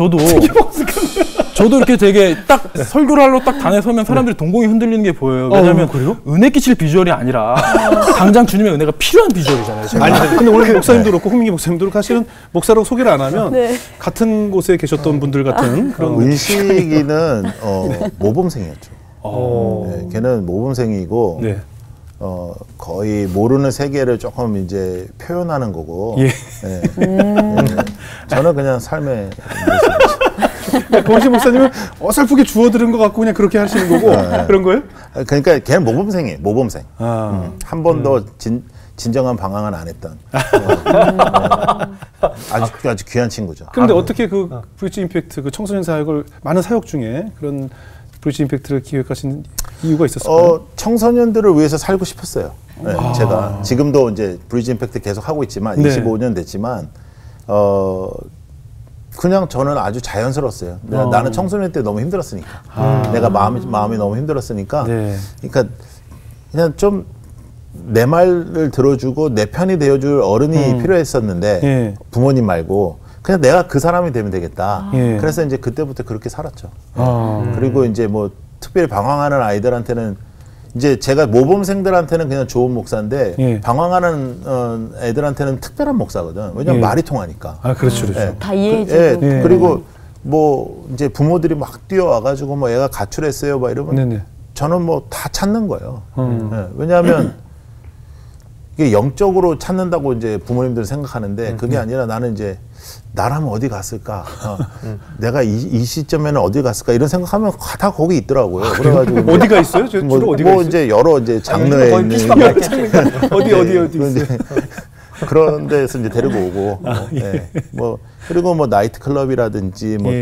저도 이렇게 되게 딱 설교를 하러 딱 단에 서면 사람들이 동공이 흔들리는 게 보여요. 왜냐하면 은혜 끼칠 비주얼이 아니라 당장 주님의 은혜가 필요한 비주얼이잖아요. 아니, 근데 오늘 목사님도 그렇고 홍민기 목사님도 그렇고 사실은 목사라고 소개를 안 하면 같은 곳에 계셨던 분들 같은 그런 은식이는 모범생이었죠. 네, 걔는 모범생이고 네. 거의 모르는 세계를 조금 이제 표현하는 거고 예. 네. 저는 그냥 삶의 고은식 목사님은 어설프게 주워들은 것 같고 그냥 그렇게 하시는 거고 그런 거예요? 그러니까 걔는 모범생이에요. 모범생. 한 번도 진정한 방황은 안 했던 아주 귀한 친구죠. 그런데 어떻게 그 브릿지 임팩트 그 청소년 사역을 많은 사역 중에 그런 브릿지 임팩트를 기획하신 이유가 있었을까요? 청소년들을 위해서 살고 싶었어요. 네, 제가 지금도 이제 브릿지 임팩트 계속 하고 있지만 25년 됐지만 그냥 저는 아주 자연스러웠어요. 나는 청소년 때 너무 힘들었으니까. 내가 마음이 너무 힘들었으니까. 네. 그러니까 그냥 좀 내 말을 들어주고 내 편이 되어줄 어른이 필요했었는데 부모님 말고 그냥 내가 그 사람이 되면 되겠다. 그래서 이제 그때부터 그렇게 살았죠. 그리고 이제 뭐 특별히 방황하는 아이들한테는 이제 제가 모범생들한테는 그냥 좋은 목사인데 방황하는 애들한테는 특별한 목사거든. 왜냐면 말이 통하니까. 아, 그렇죠, 그렇죠. 다 이해해주고. 그리고 뭐 이제 부모들이 막 뛰어와가지고 뭐 애가 가출했어요, 막 이러면 저는 뭐 다 찾는 거예요. 왜냐하면 이게 영적으로 찾는다고 이제 부모님들은 생각하는데 그게 아니라 나는 이제 나라면 어디 갔을까? 내가 이 시점에는 어디 갔을까? 이런 생각하면 다 거기 있더라고요. 그래가지고 어디가 있어요? 주로 어디가 있어요? 이제 여러 이제 장르에 있는 어디 있어요? 그런 데서 이제 데리고 오고 뭐 그리고 뭐 나이트 클럽이라든지 뭐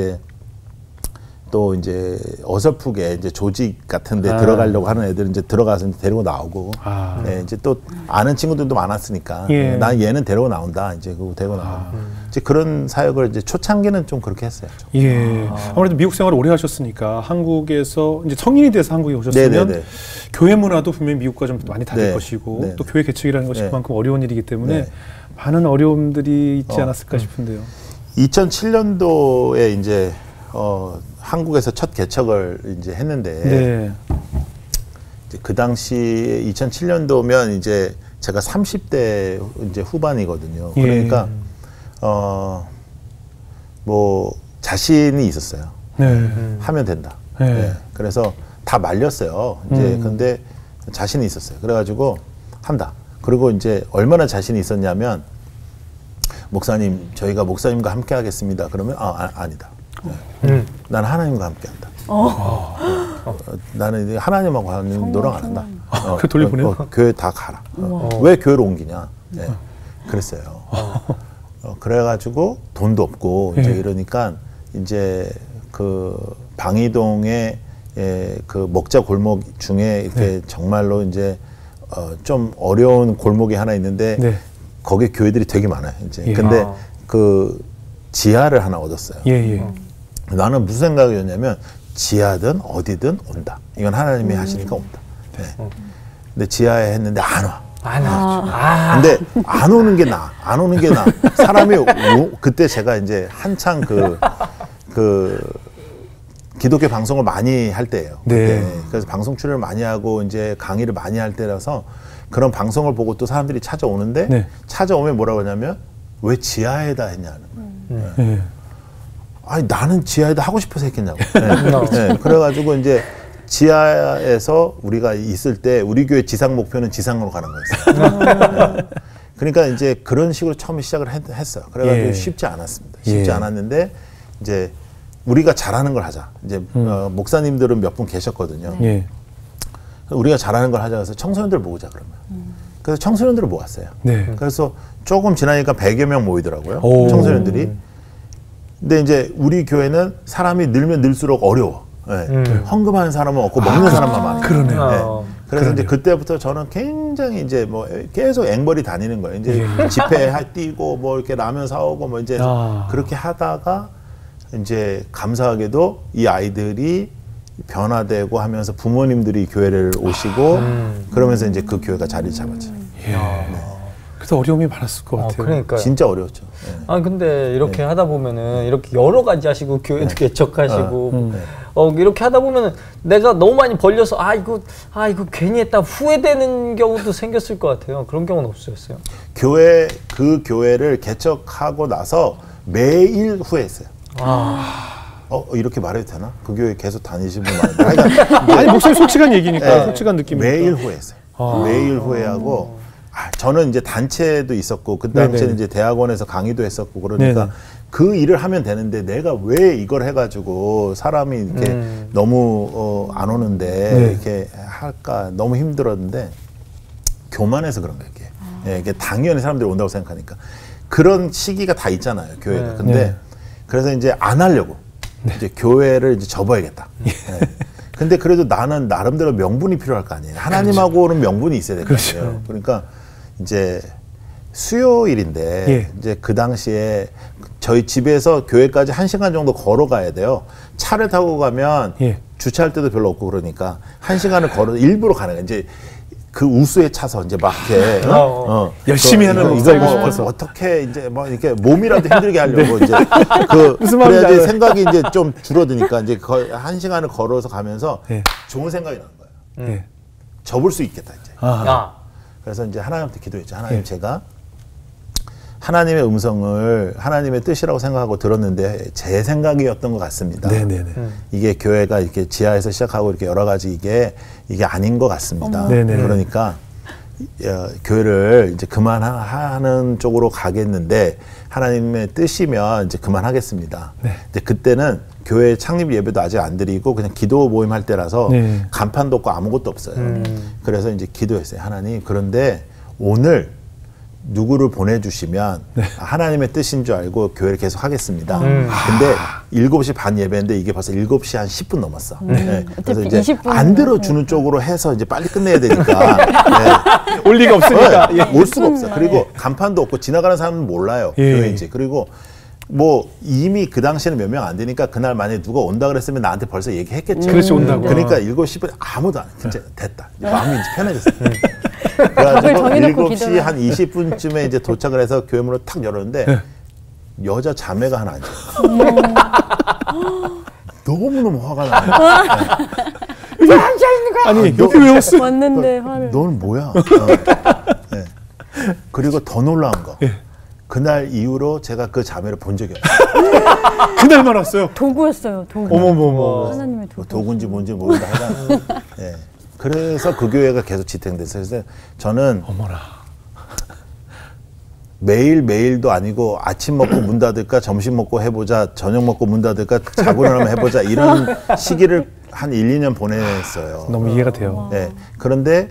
또 이제 어설프게 이제 조직 같은 데 들어가려고 하는 애들은 이제 들어가서 이제 데리고 나오고 이제 또 아는 친구들도 많았으니까 난 얘는 데리고 나온다 이제 그거 데리고 나오고 이제 그런 사역을 이제 초창기는 좀 그렇게 했어요. 아무래도 미국 생활을 오래 하셨으니까 한국에서 이제 성인이 돼서 한국에 오셨으면 교회 문화도 분명히 미국과 좀 많이 다를 것이고 또 교회 개척이라는 것이 그만큼 어려운 일이기 때문에 많은 어려움들이 있지 않았을까 싶은데요. 2007년도에 이제 한국에서 첫 개척을 이제 했는데 이제 그 당시 2007년도면 이제 제가 30대 이제 후반이거든요. 그러니까 뭐 자신이 있었어요. 하면 된다. 그래서 다 말렸어요. 이제 근데 자신이 있었어요. 그래가지고 한다. 그리고 이제 얼마나 자신이 있었냐면 목사님 저희가 목사님과 함께 하겠습니다. 그러면 아니다. 나는 하나님과 함께한다. 나는 하나님하고 하는 너랑 안 한다. 그 돌려보내요? 교회 다 가라. 왜 교회로 옮기냐? 네. 그랬어요. 그래가지고 돈도 없고 이제 이러니까 이제 그 방이동의 그 먹자 골목 중에 이렇게 정말로 이제 좀 어려운 골목이 하나 있는데 거기 교회들이 되게 많아요. 이제 근데 그 지하를 하나 얻었어요. 나는 무슨 생각이었냐면 지하든 어디든 온다. 이건 하나님이 하시니까 온다. 네. 근데 지하에 했는데 안 와. 근데 안 오는 게 나아. 안 오는 게 나아. 사람이 그때 제가 이제 한창 그 기독교 방송을 많이 할 때예요. 그래서 방송 출연을 많이 하고 이제 강의를 많이 할 때라서 그런 방송을 보고 또 사람들이 찾아오는데 찾아오면 뭐라고 하냐면 왜 지하에다 했냐는 거예요. 아니 나는 지하에다 하고 싶어서 했겠냐고. 그래가지고 이제 지하에서 우리가 있을 때 우리 교회 지상 목표는 지상으로 가는 거였어요. 그러니까 이제 그런 식으로 처음에 시작을 했어요. 그래가지고 쉽지 않았습니다. 쉽지 않았는데 이제 우리가 잘하는 걸 하자. 이제 목사님들은 몇 분 계셨거든요. 우리가 잘하는 걸 하자 해서 청소년들 모으자 그러면. 그래서 청소년들을 모았어요. 그래서 조금 지나니까 100여 명 모이더라고요. 청소년들이. 근데 이제 우리 교회는 사람이 늘면 늘수록 어려워. 헌금하는 사람은 없고 먹는 사람만 많아요. 그래서 그러네요. 이제 그때부터 저는 굉장히 이제 뭐 계속 앵벌이 다니는 거예요. 이제 집회 뛰고 뭐 이렇게 라면 사오고 뭐 이제 그렇게 하다가 이제 감사하게도 이 아이들이 변화되고 하면서 부모님들이 교회를 오시고 그러면서 이제 그 교회가 자리를 잡았죠. 그래서 어려움이 많았을 것 같아요. 그러니까요. 진짜 어려웠죠. 근데 이렇게 하다 보면은 이렇게 여러 가지 하시고 교회도 개척하시고 이렇게 하다 보면은 내가 너무 많이 벌려서 이거 괜히 했다 후회되는 경우도 생겼을 것 같아요. 그런 경우는 없으셨어요? 그 교회를 개척하고 나서 매일 후회했어요. 이렇게 말해도 되나? 그 교회 계속 다니신 분 많은데. 아니 목사님 솔직한 얘기니까 솔직한 느낌이니까. 매일 후회했어요. 매일 후회하고. 저는 이제 단체도 있었고 그 당시에는 이제 대학원에서 강의도 했었고 그러니까 그 일을 하면 되는데 내가 왜 이걸 해가지고 사람이 이렇게 너무 안 오는데 이렇게 할까 너무 힘들었는데 교만해서 그런 거예요. 이게 당연히 사람들이 온다고 생각하니까 그런 시기가 다 있잖아요 교회가. 근데 그래서 이제 안 하려고 이제 교회를 이제 접어야겠다. 근데 그래도 나는 나름대로 명분이 필요할 거 아니에요. 하나님하고는 명분이 있어야 될 거 아니에요. 그러니까 이제 수요일인데 이제 그 당시에 저희 집에서 교회까지 1시간 정도 걸어가야 돼요. 차를 타고 가면 주차할 때도 별로 없고 그러니까 1시간을 걸어 일부러 가는 거예요. 이제 그 우수에 차서 이제 막 이렇게 열심히 하는 목사이고 싶어서 어떻게 이제 뭐 이렇게 몸이라도 힘들게 하려고 이제 그래야지 생각이 이제 좀 줄어드니까 이제 1시간을 걸어서 가면서 좋은 생각이 나는 거예요. 접을 수 있겠다 이제. 그래서 이제 하나님한테 기도했죠. 하나님 제가 하나님의 음성을 하나님의 뜻이라고 생각하고 들었는데 제 생각이었던 것 같습니다. 이게 교회가 이렇게 지하에서 시작하고 이렇게 여러 가지 이게 아닌 것 같습니다. 그러니까 교회를 이제 그만하는 쪽으로 가겠는데 하나님의 뜻이면 이제 그만하겠습니다. 근데 그때는 교회 창립 예배도 아직 안 드리고 그냥 기도 모임 할 때라서 간판도 없고 아무것도 없어요. 그래서 이제 기도했어요. 하나님 그런데 오늘 누구를 보내주시면 하나님의 뜻인 줄 알고 교회를 계속 하겠습니다. 근데 7시 반 예배인데 이게 벌써 7시 한 10분 넘었어. 그래서 이제 안 들어주는 쪽으로 해서 이제 빨리 끝내야 되니까 올 리가 없으니까 올 수가 없어. 그리고 간판도 없고 지나가는 사람은 몰라요. 교회인지. 그리고 뭐 이미 그 당시에는 몇 명 안 되니까 그날 만약에 누가 온다 그랬으면 나한테 벌써 얘기했겠죠. 그렇지 온다고. 그러니까 7시 10분 아무도 안 해. 진짜 됐다. 마음이 이제 편해졌어. 그래가지고 7시 한 20분쯤에 이제 도착을 해서 교회 문을 탁 열었는데 여자 자매가 하나 앉아있어요. 너무너무 화가 나요. 왜 앉아있는 거야? 아니 여기 왜 왔어? 왔는데 화를. 너는 뭐야? 그리고 더 놀라운 거. 그날 이후로 제가 그 자매를 본 적이 없어요. 그날만 왔어요? 도구였어요. 도구. 어머머머. 하나님의 도구. 도구인지 뭔지 모른다 하여간. 그래서 그 교회가 계속 지탱됐어요. 그래서 저는 어머나. 매일매일도 아니고 아침 먹고 문 닫을까 점심 먹고 해보자 저녁 먹고 문 닫을까 자고 일어나면 해보자 이런 시기를 한 1, 2년 보냈어요. 너무 이해가 돼요. 네. 그런데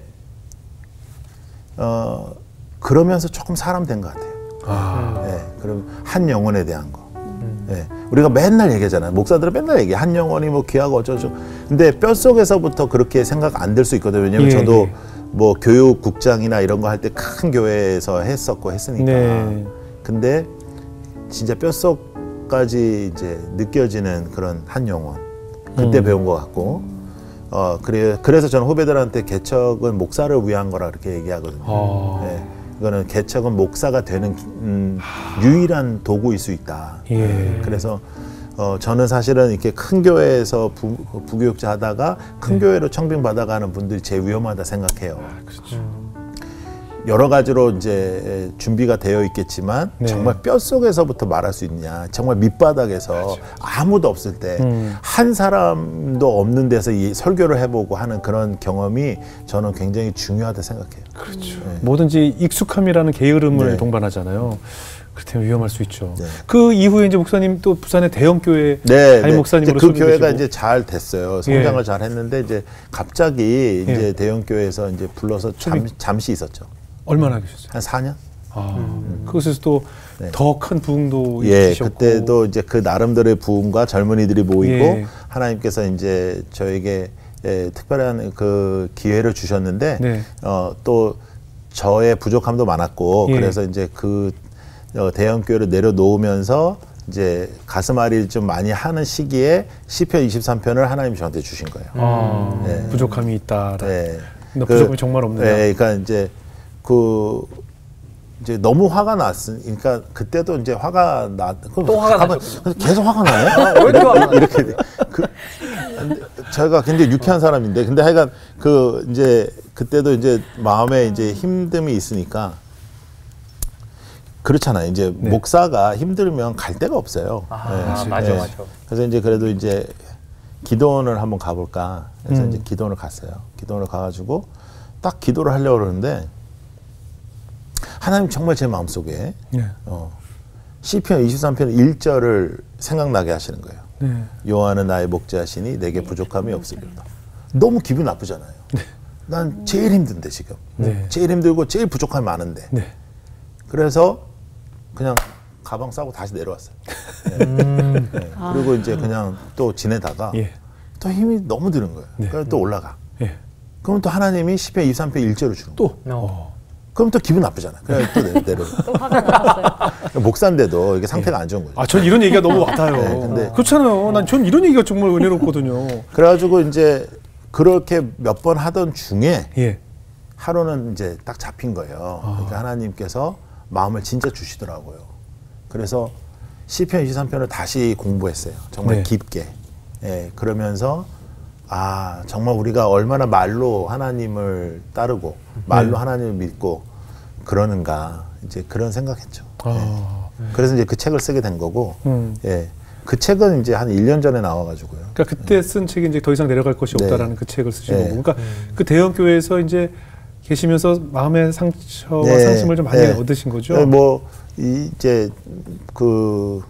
그러면서 조금 사람 된 것 같아요. 네. 그럼 한 영혼에 대한 거. 네. 우리가 맨날 얘기하잖아요. 목사들은 맨날 얘기해. 한 영혼이 뭐 귀하고 어쩌고. 근데 뼛속에서부터 그렇게 생각 안 들 수 있거든요. 왜냐면 저도 뭐 교육국장이나 이런 거 할 때 큰 교회에서 했었고 했으니까. 네. 근데 진짜 뼛속까지 이제 느껴지는 그런 한 영혼. 그때 배운 것 같고. 그래서 저는 후배들한테 개척은 목사를 위한 거라 그렇게 얘기하거든요. 네. 이거는 개척은 목사가 되는 유일한 도구일 수 있다. 그래서 저는 사실은 이렇게 큰 교회에서 부교육자 하다가 큰 교회로 청빙 받아가는 분들이 제일 위험하다 생각해요. 그렇죠. 여러 가지로 이제 준비가 되어 있겠지만 정말 뼛속에서부터 말할 수 있냐, 정말 밑바닥에서 아무도 없을 때 한 사람도 없는 데서 이 설교를 해보고 하는 그런 경험이 저는 굉장히 중요하다 생각해요. 그렇죠. 뭐든지 익숙함이라는 게으름을 동반하잖아요. 그렇다면 위험할 수 있죠. 그 이후에 이제 목사님 또 부산의 대형 교회 담임 목사님으로 그 교회가 이제 잘 됐어요. 성장을 잘 했는데 이제 갑자기 이제 대형 교회에서 이제 불러서 잠시 있었죠. 얼마나 계셨어요? 한 4년? 그것에서 또 더 큰 부흥도 있으셨고. 그때도 이제 그 나름대로의 부흥과 젊은이들이 모이고 하나님께서 이제 저에게 특별한 그 기회를 주셨는데 또 저의 부족함도 많았고 그래서 이제 그 대형 교회를 내려놓으면서 이제 가슴앓이를 좀 많이 하는 시기에 시편 23편을 하나님이 저한테 주신 거예요. 부족함이 있다. 너 부족함이 정말 없느냐. 그러니까 이제 이제 너무 화가 났으니까 그때도 이제 화가 또 화가 나셨군요. 계속 화가 나요? 왜 이렇게 화가 나요? 이렇게 제가 굉장히 유쾌한 사람인데 근데 하여간 이제 그때도 이제 마음에 이제 힘듦이 있으니까 그렇잖아요. 이제 목사가 힘들면 갈 데가 없어요. 맞아. 그래서 이제 그래도 이제 기도원을 한번 가볼까 해서 이제 기도원을 갔어요. 기도원을 가가지고 딱 기도를 하려고 그러는데 하나님 정말 제 마음속에 시편 23편 1절을 생각나게 하시는 거예요. 여호와는 나의 목자시니 내게 부족함이 없으리로다. 너무 기분 나쁘잖아요. 난 제일 힘든데 지금. 제일 힘들고 제일 부족함이 많은데. 그래서 그냥 가방 싸고 다시 내려왔어요. 그리고 이제 그냥 또 지내다가 또 힘이 너무 드는 거예요. 그래서 또 올라가. 그럼 또 하나님이 시편 23편 1절을 주는 거예요. 그럼 또 기분 나쁘잖아요. 그래 또 내려. 또 화가 나셨어요. 목사인데도 이게 상태가 안 좋은 거죠. 전 이런 얘기가 너무 와닿아요. 근데 그렇잖아요. 전 이런 얘기가 정말 은혜롭거든요. 그래가지고 이제 그렇게 몇 번 하던 중에 하루는 이제 딱 잡힌 거예요. 그러니까 하나님께서 마음을 진짜 주시더라고요. 그래서 시편 23편을 다시 공부했어요. 정말 깊게. 그러면서 정말 우리가 얼마나 말로 하나님을 따르고 말로 하나님을 믿고 그러는가 이제 그런 생각했죠. 그래서 이제 그 책을 쓰게 된 거고 그 책은 이제 한 1년 전에 나와가지고요. 그러니까 그때 쓴 책이 이제 더 이상 내려갈 것이 없다라는 그 책을 쓰신 거고. 그러니까 그 대형 교회에서 이제 계시면서 마음의 상처와 상심을 좀 많이 얻으신 거죠. 뭐 이제 그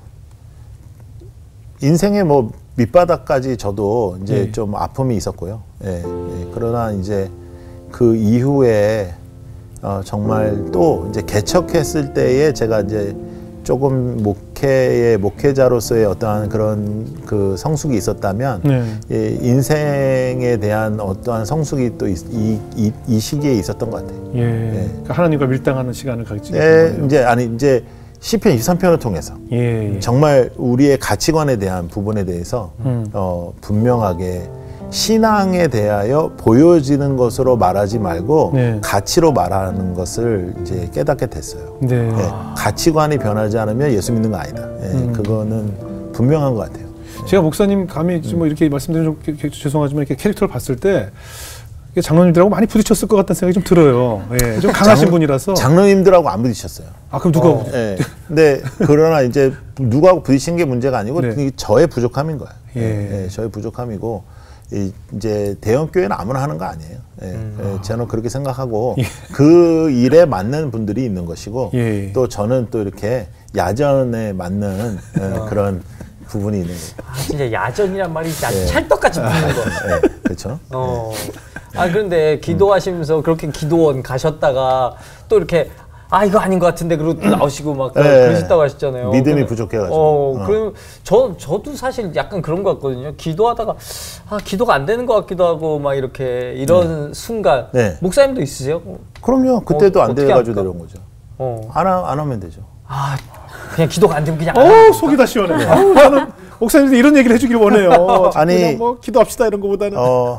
인생의 뭐 밑바닥까지 저도 이제 좀 아픔이 있었고요. 그러나 이제 그 이후에 정말 또 이제 개척했을 때에 제가 이제 조금 목회자로서의 어떠한 그런 그 성숙이 있었다면 인생에 대한 어떠한 성숙이 또 이 시기에 있었던 것 같아요. 그러니까 하나님과 밀당하는 시간을 갖지. 이제 시편 23편을 통해서 정말 우리의 가치관에 대한 부분에 대해서 분명하게 신앙에 대하여 보여지는 것으로 말하지 말고 가치로 말하는 것을 이제 깨닫게 됐어요. 가치관이 변하지 않으면 예수 믿는 거 아니다. 그거는 분명한 것 같아요. 제가 목사님 감히 뭐 이렇게 말씀드리면 좀 죄송하지만 이렇게 캐릭터를 봤을 때 장로님들하고 많이 부딪혔을 것 같다는 생각이 좀 들어요. 좀 강하신 분이라서. 장로님들하고 안 부딪혔어요. 그럼 누가? 근데 그러나 이제 누구하고 부딪힌 게 문제가 아니고 저의 부족함인 거예요. 저의 부족함이고 이제 대형 교회는 아무나 하는 거 아니에요. 저는 그렇게 생각하고 그 일에 맞는 분들이 있는 것이고 또 저는 또 이렇게 야전에 맞는 그런 부분이 있는 거예요. 진짜 야전이란 말이 찰떡같이 붙는 거. 그렇죠. 그런데 기도하시면서 그렇게 기도원 가셨다가 또 이렇게 이거 아닌 것 같은데 그러고 나오시고 막 그러셨다고 하셨잖아요. 믿음이 부족해가지고. 그럼 저도 사실 약간 그런 것 같거든요. 기도하다가 기도가 안 되는 것 같기도 하고 막 이렇게 이런 순간. 목사님도 있으세요? 그럼요. 그때도 안 돼가지고 내려온 거죠. 안 하면 되죠. 그냥 기도가 안 되면 그냥. 속이 다 시원해. 저는 목사님들 이런 얘기를 해주길 원해요. 그냥 뭐 기도합시다 이런 거보다는.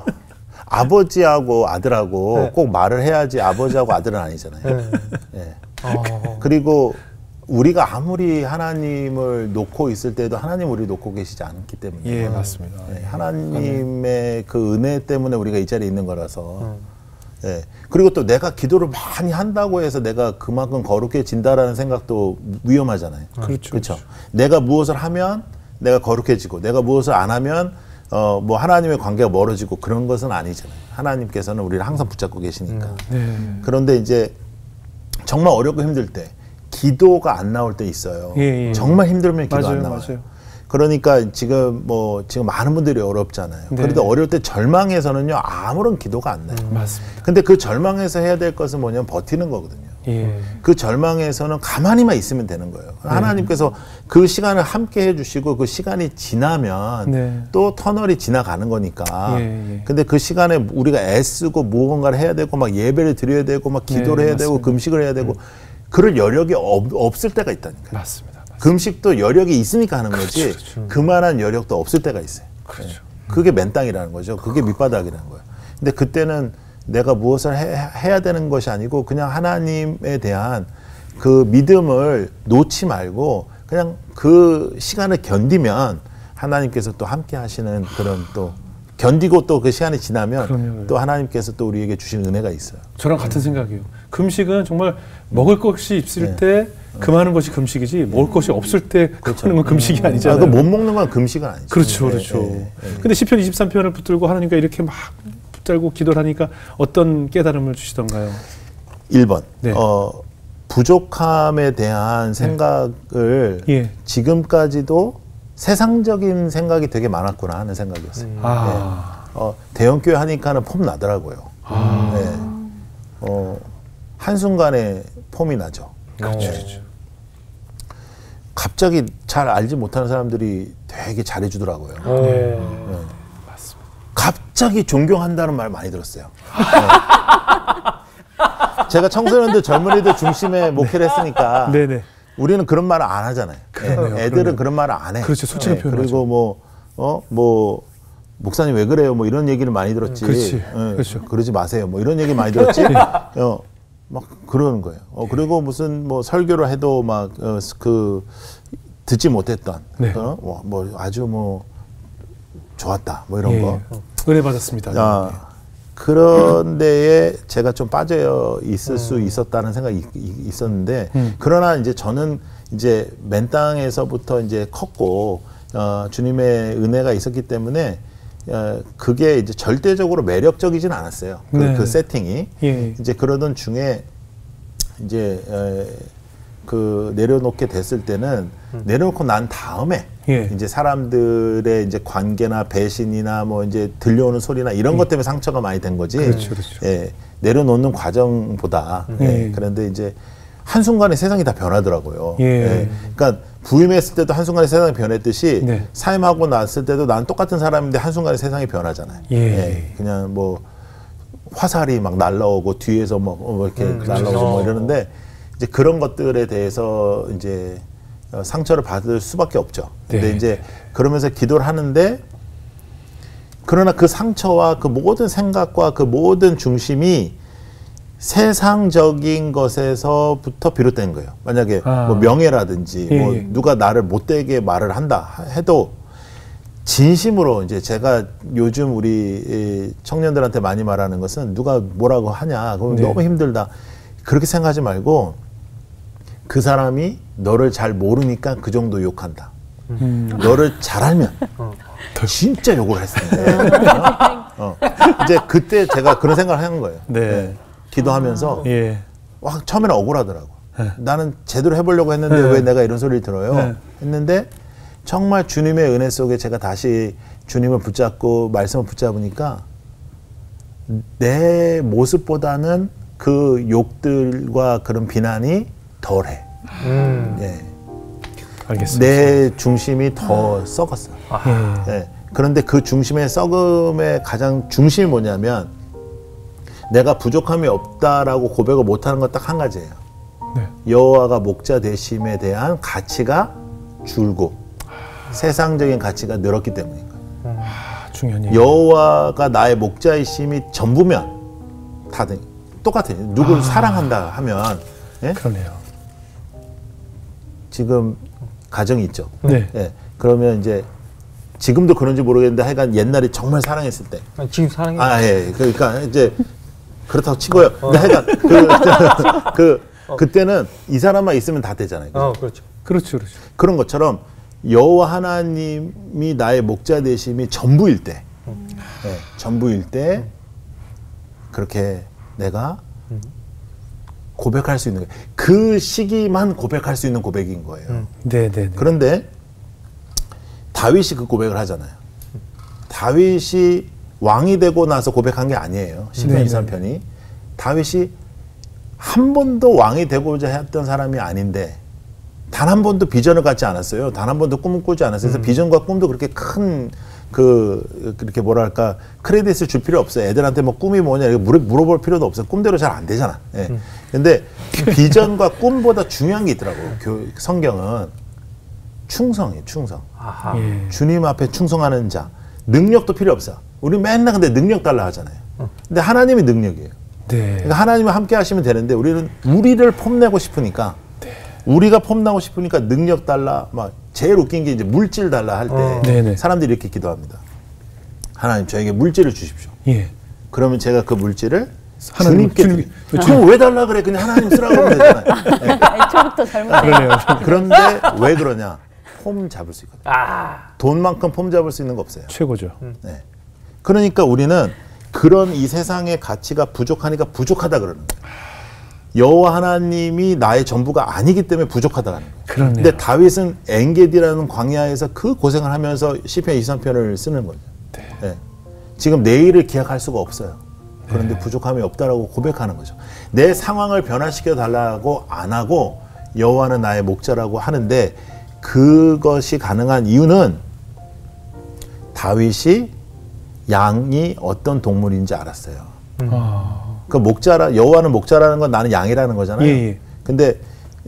아버지하고 아들하고 꼭 말을 해야지 아버지하고 아들은 아니잖아요. 그리고 우리가 아무리 하나님을 놓고 있을 때도 하나님 우리 놓고 계시지 않기 때문에. 맞습니다. 하나님의 그 은혜 때문에 우리가 이 자리에 있는 거라서. 그리고 또 내가 기도를 많이 한다고 해서 내가 그만큼 거룩해진다라는 생각도 위험하잖아요. 그렇죠. 내가 무엇을 하면 내가 거룩해지고 내가 무엇을 안 하면 뭐 하나님의 관계가 멀어지고 그런 것은 아니잖아요. 하나님께서는 우리를 항상 붙잡고 계시니까. 그런데 이제 정말 어렵고 힘들 때 기도가 안 나올 때 있어요. 정말 힘들면 기도 안 나와요. 그러니까 지금 많은 분들이 어렵잖아요. 그런데 어려울 때 절망에서는요 아무런 기도가 안 나요. 맞습니다. 근데 그 절망에서 해야 될 것은 뭐냐면 버티는 거거든요. 그 절망에서는 가만히만 있으면 되는 거예요. 하나님께서 그 시간을 함께 해주시고 그 시간이 지나면 또 터널이 지나가는 거니까. 근데 그 시간에 우리가 애쓰고 무언가를 해야 되고 막 예배를 드려야 되고 막 기도를 해야 되고 금식을 해야 되고 그럴 여력이 없을 때가 있다니까요. 맞습니다. 금식도 여력이 있으니까 하는 거지 그만한 여력도 없을 때가 있어요. 그게 맨땅이라는 거죠. 그게 밑바닥이라는 거예요. 근데 그때는 내가 무엇을 해야 되는 것이 아니고 그냥 하나님에 대한 그 믿음을 놓지 말고 그냥 그 시간을 견디면 하나님께서 또 함께 하시는 그런 또 견디고 또 그 시간이 지나면 또 하나님께서 또 우리에게 주시는 은혜가 있어요. 저랑 같은 생각이에요. 금식은 정말 먹을 것이 있을 때 금하는 것이 금식이지 먹을 것이 없을 때 금하는 건 금식이 아니잖아요. 못 먹는 건 금식은 아니죠. 그렇죠. 근데 시편 23편을 붙들고 하나님과 이렇게 막 붙들고 기도를 하니까 어떤 깨달음을 주시던가요? 1번. 부족함에 대한 생각을 지금까지도 세상적인 생각이 되게 많았구나 하는 생각이었어요. 대형교회 하니까는 폼 나더라고요. 한순간에 폼이 나죠. 그렇죠. 갑자기 잘 알지 못하는 사람들이 되게 잘해주더라고요. 맞습니다. 갑자기 존경한다는 말 많이 들었어요. 제가 청소년들 젊은이들 중심에 목회를 했으니까 우리는 그런 말을 안 하잖아요. 애들은 그런 말을 안 해. 그렇죠. 솔직히 표현하죠. 그리고 목사님 왜 그래요? 뭐 이런 얘기를 많이 들었지. 그렇죠. 그러지 마세요. 뭐 이런 얘기 많이 들었지. 막 그러는 거예요. 그리고 무슨 설교를 해도 막 듣지 못했던 아주 좋았다 뭐 이런 거. 은혜 받았습니다. 그런 데에 제가 좀 빠져 있을 수 있었다는 생각이 있었는데 그러나 이제 저는 이제 맨 땅에서부터 이제 컸고 주님의 은혜가 있었기 때문에 그게 이제 절대적으로 매력적이진 않았어요. 그 세팅이. 이제 그러던 중에 이제 그 내려놓게 됐을 때는 내려놓고 난 다음에 이제 사람들의 이제 관계나 배신이나 뭐 이제 들려오는 소리나 이런 것 때문에 상처가 많이 된 거지. 그렇죠. 내려놓는 과정보다. 그런데 이제 한순간에 세상이 다 변하더라고요. 그러니까 부임했을 때도 한순간에 세상이 변했듯이 사임하고 났을 때도 난 똑같은 사람인데 한순간에 세상이 변하잖아요. 그냥 뭐 화살이 막 날라오고 뒤에서 뭐 이렇게 날라오고 뭐 이러는데 이제 그런 것들에 대해서 이제 상처를 받을 수밖에 없죠. 근데 이제 그러면서 기도를 하는데 그러나 그 상처와 그 모든 생각과 그 모든 중심이 세상적인 것에서부터 비롯된 거예요. 만약에 뭐 명예라든지 뭐 누가 나를 못되게 말을 한다 해도 진심으로 이제 제가 요즘 우리 청년들한테 많이 말하는 것은 누가 뭐라고 하냐 그러면 너무 힘들다 그렇게 생각하지 말고 그 사람이 너를 잘 모르니까 그 정도 욕한다. 너를 잘 알면 진짜 욕을 했었는데 이제 그때 제가 그런 생각을 한 거예요. 네. 기도하면서 와, 처음에는 억울하더라고. 나는 제대로 해보려고 했는데 왜 내가 이런 소리를 들어요? 했는데 정말 주님의 은혜 속에 제가 다시 주님을 붙잡고 말씀을 붙잡으니까 내 모습보다는 그 욕들과 그런 비난이 덜해. 예. 알겠습니다. 내 중심이 더 썩었어요. 예. 그런데 그 중심의 썩음의 가장 중심이 뭐냐면 내가 부족함이 없다라고 고백을 못하는 건 딱 한 가지예요. 네. 여호와가 목자 되심에 대한 가치가 줄고 세상적인 가치가 늘었기 때문인 거예요. 중요한 얘기. 여호와가 나의 목자이심이 전부면 다들 똑같아요. 누구를 사랑한다 하면 예? 그러네요. 지금 가정이 있죠. 네. 예. 그러면 이제 지금도 그런지 모르겠는데 하여간 옛날에 정말 사랑했을 때. 지금 사랑해. 예. 그러니까 이제 그렇다고 치고요. 근데 하여간 그때는 이 사람만 있으면 다 되잖아요. 그렇죠. 그렇죠. 그런 것처럼 여호와 하나님이 나의 목자 되심이 전부일 때, 네, 전부일 때 그렇게 내가 고백할 수 있는 거예요. 그 시기만 고백할 수 있는 고백인 거예요. 네. 그런데 다윗이 그 고백을 하잖아요. 다윗이 왕이 되고 나서 고백한 게 아니에요. 시편 23편이. 다윗이 한 번도 왕이 되고자 했던 사람이 아닌데 단 한 번도 비전을 갖지 않았어요. 단 한 번도 꿈을 꾸지 않았어요. 그래서 비전과 꿈도 그렇게 큰 그렇게 뭐랄까 크레딧을 줄 필요 없어요. 애들한테 뭐 꿈이 뭐냐 이렇게 물어볼 필요도 없어요. 꿈대로 잘 안 되잖아. 예. 근데 비전과 꿈보다 중요한 게 있더라고요. 성경은 충성이에요. 충성. 예. 주님 앞에 충성하는 자. 능력도 필요 없어. 우리 맨날 근데 능력 달라 하잖아요. 근데 하나님이 능력이에요. 네. 그러니까 하나님과 함께 하시면 되는데 우리는 우리를 폼내고 싶으니까 우리가 폼나고 싶으니까 능력 달라. 막 제일 웃긴 게 이제 물질 달라 할 때 사람들이 이렇게 기도합니다. 하나님 저에게 물질을 주십시오. 예. 그러면 제가 그 물질을 주님께 그럼 왜 달라 그래? 그냥 하나님 쓰라고 하면 되잖아요. 네. 애초부터 잘못해요. 그런데 왜 그러냐? 폼 잡을 수 있거든요. 돈만큼 폼 잡을 수 있는 거 없어요. 최고죠. 네. 그러니까 우리는 그런 이 세상의 가치가 부족하니까 부족하다 그러는 거예요. 여호와 하나님이 나의 전부가 아니기 때문에 부족하다는 거예요. 그러네요. 근데 다윗은 엔게디라는 광야에서 그 고생을 하면서 시편 23편을 쓰는 거죠. 네. 지금 내일을 기약할 수가 없어요. 그런데 부족함이 없다라고 고백하는 거죠. 내 상황을 변화시켜 달라고 안 하고 여호와는 나의 목자라고 하는데 그것이 가능한 이유는 다윗이 양이 어떤 동물인지 알았어요. 그 여호와는 목자라는 건 나는 양이라는 거잖아요. 예. 근데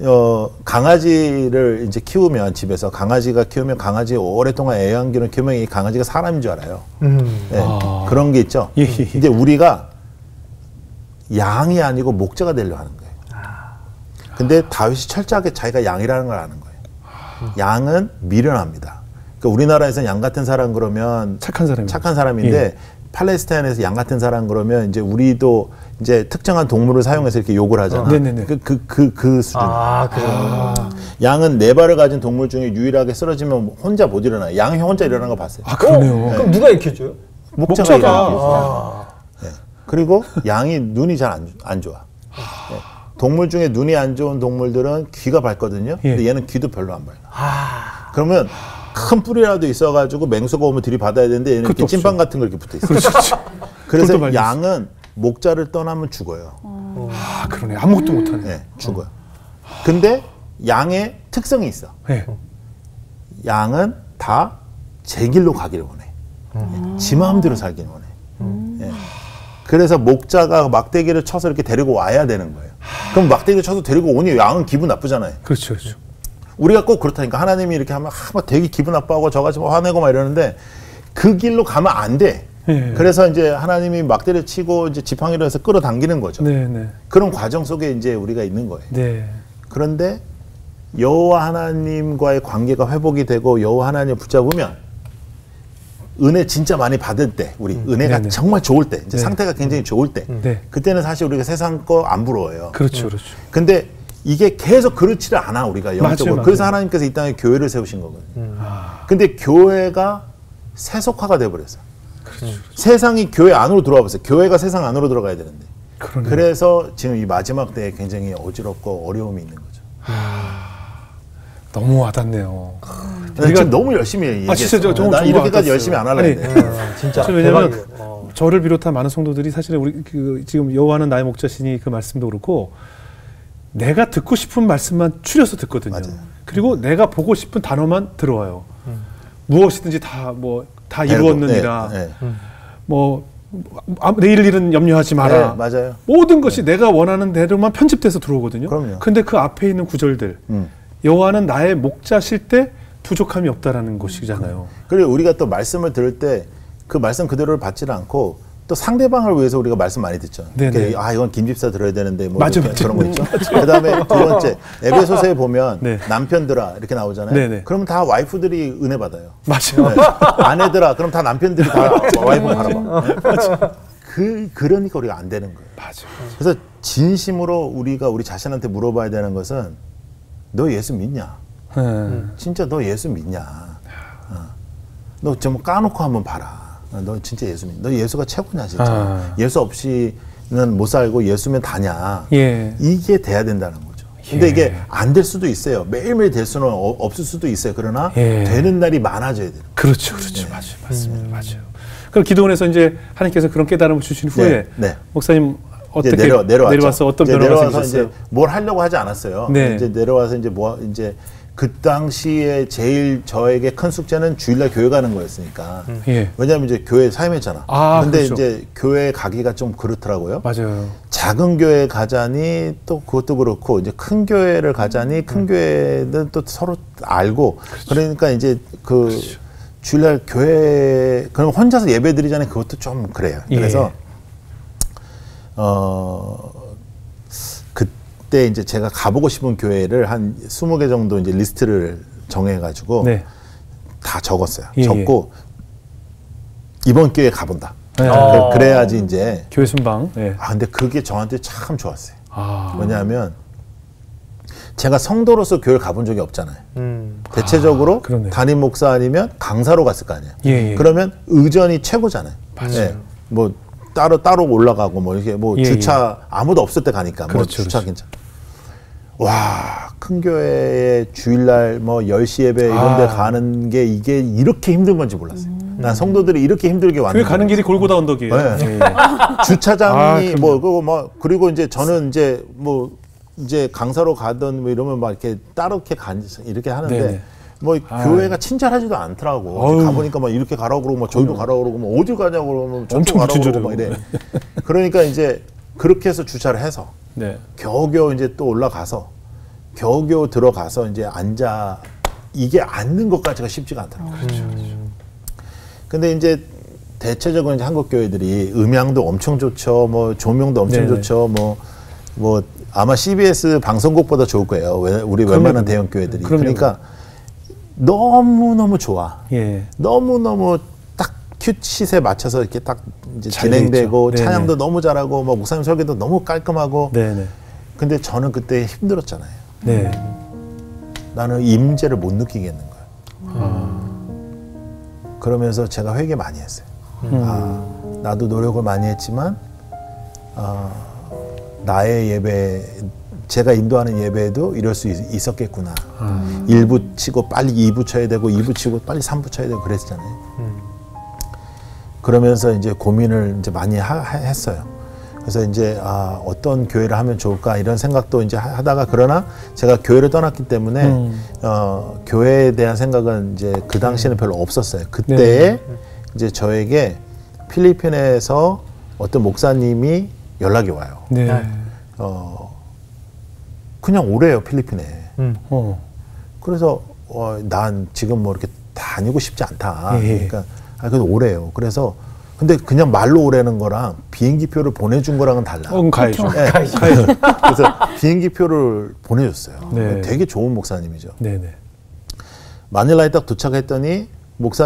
강아지를 이제 키우면 집에서 강아지가 키우면 강아지 오랫동안 애완견을 키우면 이 강아지가 사람인 줄 알아요. 네. 그런 게 있죠. 예. 이제 우리가 양이 아니고 목자가 되려고 하는 거예요. 근데 다윗이 철저하게 자기가 양이라는 걸 아는 거예요. 양은 미련합니다. 그러니까 우리나라에서는 양 같은 사람 그러면 착한 사람인데 예. 팔레스타인에서 양 같은 사람 그러면 이제 우리도 이제 특정한 동물을 사용해서 이렇게 욕을 하잖아. 그 수준. 양은 네 발을 가진 동물 중에 유일하게 쓰러지면 혼자 못 일어나. 양이 혼자 일어나는 거 봤어요. 그러네요. 네. 그럼 누가 익혀줘요? 목자가 일어나요. 네. 그리고 양이 눈이 잘 안 좋아. 네. 동물 중에 눈이 안 좋은 동물들은 귀가 밝거든요. 근데 얘는 귀도 별로 안 밝아. 그러면 큰 뿔이라도 있어가지고 맹수가 오면 들이받아야 되는데 얘는 이렇게 찐빵 같은 거 이렇게 붙어 있어요. 그래서 양은 목자를 떠나면 죽어요. 그러네. 아무것도 못하네. 네, 죽어요. 근데 양의 특성이 있어. 네. 양은 다 제 길로 가기를 원해. 지 마음대로 살기를 원해. 네. 그래서 목자가 막대기를 쳐서 이렇게 데리고 와야 되는 거예요. 그럼 막대기를 쳐서 데리고 오니 양은 기분 나쁘잖아요. 그렇죠. 우리가 꼭 그렇다니까. 하나님이 이렇게 하면 막 되게 기분 나빠하고 저같이 화내고 막 이러는데 그 길로 가면 안 돼. 네. 그래서 이제 하나님이 막대를 치고 이제 지팡이로 해서 끌어당기는 거죠. 네. 그런 과정 속에 이제 우리가 있는 거예요. 네. 그런데 여호와 하나님과의 관계가 회복이 되고 여호와 하나님을 붙잡으면 은혜 진짜 많이 받을 때, 우리 은혜가 정말 좋을 때, 이제 상태가 굉장히 좋을 때, 그때는 사실 우리가 세상 거 안 부러워요. 그렇죠. 근데 이게 계속 그렇지를 않아 우리가 영적으로. 맞아요. 그래서 하나님께서 이 땅에 교회를 세우신 거거든요. 근데 교회가 세속화가 돼버렸어요. 그렇죠. 세상이 교회 안으로 들어와 보세요. 교회가 세상 안으로 들어가야 되는데. 그러네요. 그래서 지금 이 마지막 때에 굉장히 어지럽고 어려움이 있는 거죠. 너무 와닿네요. 우리가 너무 열심히 얘기했어요. 진짜 나 이렇게까지 열심히 안 하려는데. 진짜 왜냐면 저를 비롯한 많은 성도들이 사실은 우리 지금 여호와는 나의 목자시니 그 말씀도 그렇고 내가 듣고 싶은 말씀만 추려서 듣거든요. 맞아요. 그리고 내가 보고 싶은 단어만 들어와요. 무엇이든지 다 이루었느니라. 뭐 내일 일은 염려하지 마라. 네, 맞아요. 모든 것이 내가 원하는 대로만 편집돼서 들어오거든요. 그럼요. 근데 그 앞에 있는 구절들 여호와는 나의 목자실 때 부족함이 없다라는 것이잖아요. 그리고 우리가 또 말씀을 들을 때 그 말씀 그대로를 받지를 않고 또 상대방을 위해서 우리가 말씀 많이 듣죠. 이건 김 집사 들어야 되는데 뭐 맞아. 그런 거 있죠. 그다음에 두 번째 에베소서에 보면 남편들아 이렇게 나오잖아요. 그러면 다 와이프들이 은혜 받아요. 맞아요. 아내들아 그럼 다 남편들이 다 와이프 바라봐. 그러니까 우리가 안 되는 거예요. 맞아. 그래서 진심으로 우리가 우리 자신한테 물어봐야 되는 것은 너 예수 믿냐? 진짜 너 예수 믿냐? 너 좀 까놓고 한번 봐라. 너 진짜 예수 믿냐? 너 예수가 최고냐 진짜? 예수 없이는 못 살고 예수면 다냐? 이게 돼야 된다는 거죠. 근데 이게 안 될 수도 있어요. 매일매일 될 수는 없을 수도 있어요. 그러나 되는 날이 많아져야 돼요. 그렇죠. 맞아요. 맞습니다. 맞아요. 그럼 기도원에서 이제 하나님께서 그런 깨달음을 주신 후에 목사님 어떻게 내려와서 어떤 변화가 생기셨어요? 이제 뭘 하려고 하지 않았어요. 이제 내려와서 이제 그 당시에 제일 저에게 큰 숙제는 주일날 교회 가는 거였으니까. 왜냐하면 이제 교회 사임했잖아. 근데 그렇죠. 이제 교회 가기가 좀 그렇더라고요. 맞아요. 작은 교회 가자니 또 그것도 그렇고 이제 큰 교회를 가자니 큰 교회는 또 서로 알고 그러니까 이제 그렇죠. 주일날 교회 그럼 혼자서 예배 드리자니 그것도 좀 그래요. 그래서 그때 이제 제가 가보고 싶은 교회를 한 20개 정도 이제 리스트를 정해가지고 다 적었어요. 적고 이번 교회 가본다. 그래야지 이제 교회 순방. 근데 그게 저한테 참 좋았어요. 왜냐하면 제가 성도로서 교회를 가본 적이 없잖아요. 대체적으로 담임 목사 아니면 강사로 갔을 거 아니에요. 그러면 의전이 최고잖아요. 뭐 따로 올라가고 뭐 이렇게 뭐 주차 아무도 없을 때 가니까 뭐 주차 괜찮아. 와, 큰 교회에 주일날 뭐 10시 예배 이런 데 가는 게 이게 이렇게 힘든 건지 몰랐어요. 난 성도들이 이렇게 힘들게 왔는데. 교회 가는 길이 골고다 언덕이에요. 주차장이 그리고 이제 저는 이제 뭐 이제 강사로 가던 뭐 이러면 막 이렇게 따로 이렇게 하는데 뭐 교회가 친절하지도 않더라고. 가보니까 막 이렇게 가라고 그러고 막 저기도 가라고 그러고 뭐 어디 가냐고 그러면 엄청 가라고 그러고 막 이래. 그러니까 이제 그렇게 해서 주차를 해서 겨우겨우 이제 또 올라가서 겨우겨우 들어가서 이제 이게 앉는 것까지가 쉽지가 않더라고요. 근데 이제 대체적으로 이제 한국 교회들이 음향도 엄청 좋죠. 뭐 조명도 엄청 좋죠. 뭐 아마 CBS 방송국보다 좋을 거예요. 우리 웬만한 대형 교회들이. 그러니까 너무너무 좋아. 너무너무 딱 큐시에 맞춰서 이렇게 딱 이제 진행되고 찬양도 너무 잘하고 뭐 목사님 설교도 너무 깔끔하고. 근데 저는 그때 힘들었잖아요. 나는 임재를 못 느끼겠는 거예요. 그러면서 제가 회개 많이 했어요. 나도 노력을 많이 했지만 나의 예배, 제가 인도하는 예배에도 이럴 수 있었겠구나. 1부 치고 빨리 2부 쳐야 되고 2부 치고 빨리 3부 쳐야 되고 그랬잖아요. 그러면서 이제 고민을 이제 많이 했어요. 그래서 이제 어떤 교회를 하면 좋을까 이런 생각도 이제 하다가 그러나 제가 교회를 떠났기 때문에 교회에 대한 생각은 이제 그 당시에는 별로 없었어요. 그때에 이제 저에게 필리핀에서 어떤 목사님이 연락이 와요. 그냥 오래요 필리핀에. 그래서 난 지금 뭐 이렇게 다니고 싶지 않다. 그러니까 그래도 오래요. 그래서 근데 그냥 말로 오라는 거랑 비행기표를 보내준 거랑은 달라. 가야죠. 가야죠. 그래서 비행기표를 보내줬어요. 되게 좋은 목사님이죠. 마닐라에 딱 도착했더니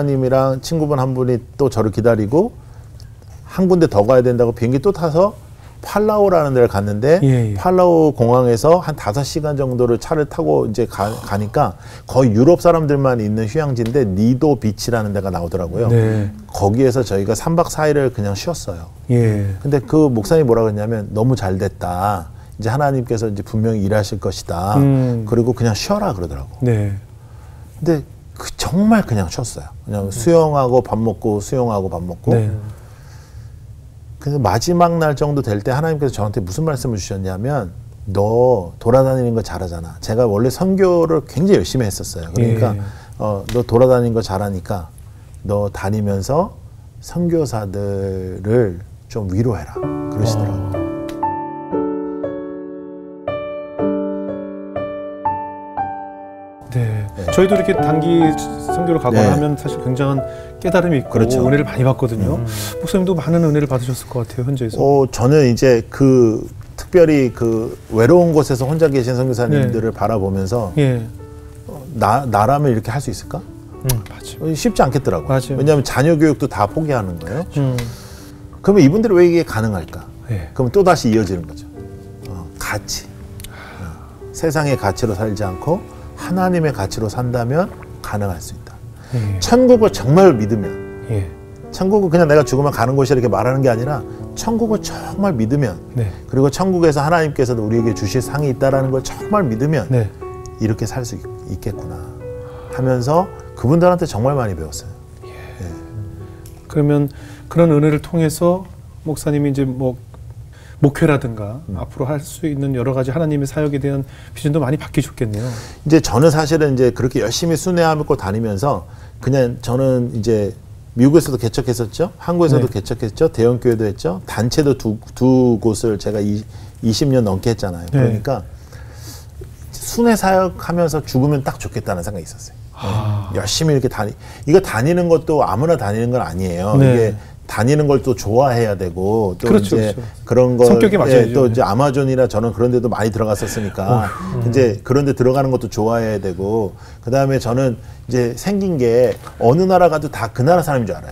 목사님이랑 친구분 한 분이 또 저를 기다리고 한 군데 더 가야 된다고 비행기 또 타서 팔라우라는 데를 갔는데 예, 예. 팔라우 공항에서 한 5시간 정도를 차를 타고 이제 가니까 거의 유럽 사람들만 있는 휴양지인데 니도 비치라는 데가 나오더라고요. 네. 거기에서 저희가 3박 4일을 그냥 쉬었어요. 예. 근데 그 목사님이 뭐라고 했냐면 너무 잘 됐다. 이제 하나님께서 이제 분명히 일하실 것이다. 그리고 그냥 쉬어라 그러더라고. 네. 근데 정말 그냥 쉬었어요. 그냥 수영하고 밥 먹고 수영하고 밥 먹고. 네. 그래서 마지막 날 정도 될 때 하나님께서 저한테 무슨 말씀을 주셨냐면 너 돌아다니는 거 잘하잖아. 제가 원래 선교를 굉장히 열심히 했었어요. 그러니까 예. 너 돌아다니는 거 잘하니까 너 다니면서 선교사들을 좀 위로해라. 그러시더라고요. 네. 저희도 이렇게 단기 선교를 가거나 네. 하면 사실 굉장한 깨달음이 있고 그렇죠. 은혜를 많이 받거든요. 목사님도 많은 은혜를 받으셨을 것 같아요, 현지에서. 저는 이제 특별히 외로운 곳에서 혼자 계신 선교사님들을 바라보면서 예. 나라면 이렇게 할 수 있을까? 맞아요. 쉽지 않겠더라고요. 맞아요. 왜냐하면 자녀 교육도 다 포기하는 거예요. 그러면 이분들이 왜 이게 가능할까? 예. 그럼 또 다시 이어지는 거죠. 가치. 세상의 가치로 살지 않고 하나님의 가치로 산다면 가능할 수 있다. 예. 천국을 정말 믿으면, 예. 천국은 그냥 내가 죽으면 가는 곳이 이렇게 말하는 게 아니라 천국을 정말 믿으면, 네. 그리고 천국에서 하나님께서도 우리에게 주실 상이 있다는 걸 정말 믿으면 네. 이렇게 살 수 있겠구나 하면서 그분들한테 정말 많이 배웠어요. 그러면 그런 은혜를 통해서 목사님이 이제 목회라든가 앞으로 할 수 있는 여러 가지 하나님의 사역에 대한 비전도 많이 바뀌셨겠네요. 이제 저는 사실은 이제 그렇게 열심히 순회하고 다니면서 그냥 저는 이제 미국에서도 개척했었죠. 한국에서도 네. 개척했죠. 대형교회도 했죠. 단체도 두 곳을 제가 20년 넘게 했잖아요. 네. 그러니까 순회 사역하면서 죽으면 딱 좋겠다는 생각이 있었어요. 열심히 이렇게 이거 다니는 것도 아무나 다니는 건 아니에요. 네. 이게 다니는 걸 또 좋아해야 되고 또 그렇죠, 이제 그렇죠. 그런 거 성격이 맞아야죠. 또 이제 아마존이나 저는 그런 데도 많이 들어갔었으니까 이제 그런 데 들어가는 것도 좋아해야 되고 그다음에 저는 이제 생긴 게 어느 나라 가도 다 그 나라 사람인 줄 알아요.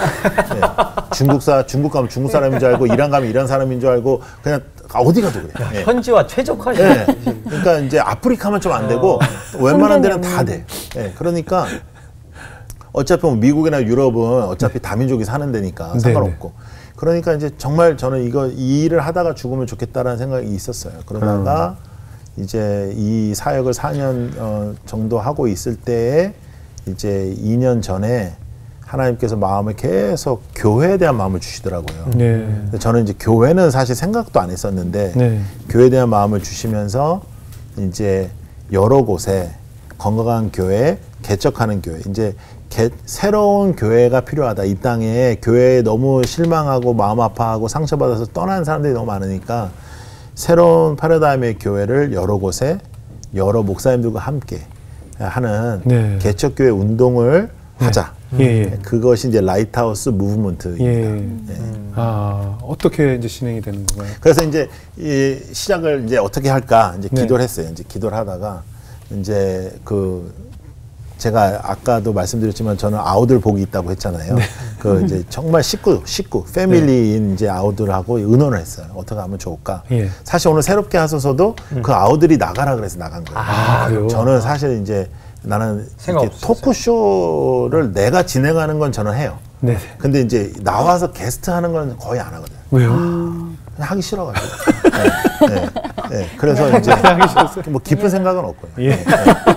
네. 중국 가면 중국 사람인 줄 알고 이란 가면 이란 사람인 줄 알고 그냥 어디 가도 그래. 네. 현지와 최적화시. 네. 그러니까 이제 아프리카만 좀 안 되고 웬만한 데는 다 돼. 네. 그러니까 어차피 미국이나 유럽은 어차피 다민족이 사는 데니까 상관없고. 그러니까 이제 정말 저는 이 일을 하다가 죽으면 좋겠다라는 생각이 있었어요. 그러다가 이제 이 사역을 4년 정도 하고 있을 때에 이제 2년 전에 하나님께서 마음을 계속 교회에 대한 마음을 주시더라고요. 네. 저는 이제 교회는 사실 생각도 안 했었는데 네. 교회에 대한 마음을 주시면서 이제 여러 곳에 건강한 교회, 개척하는 교회, 이제 새로운 교회가 필요하다. 이 땅에 교회에 너무 실망하고 마음 아파하고 상처받아서 떠나는 사람들이 너무 많으니까 새로운 패러다임의 교회를 여러 곳에 여러 목사님들과 함께 하는 네. 개척교회 운동을 하자. 예. 그것이 이제 라이트하우스 무브먼트입니다. 예. 어떻게 이제 진행이 되는 건가요? 그래서 이제 이 시작을 이제 어떻게 할까 이제 네. 기도를 했어요. 이제 기도를 하다가 이제 제가 아까도 말씀드렸지만 저는 아우들 복이 있다고 했잖아요. 이제 정말 식구, 패밀리인 이제 아우들하고 의논을 했어요. 어떻게 하면 좋을까? 예. 사실 오늘 새롭게 하셔서도 그 아우들이 나가라 그래서 나간 거예요. 그래요? 저는 사실 이제 나는 이렇게 토크쇼를 내가 진행하는 건 저는 해요. 네. 근데 이제 나와서 게스트 하는 건 거의 안 하거든요. 왜요? 그냥 하기 싫어가지고. 네. 그래서 이제 뭐 깊은 생각은 없고요. 예.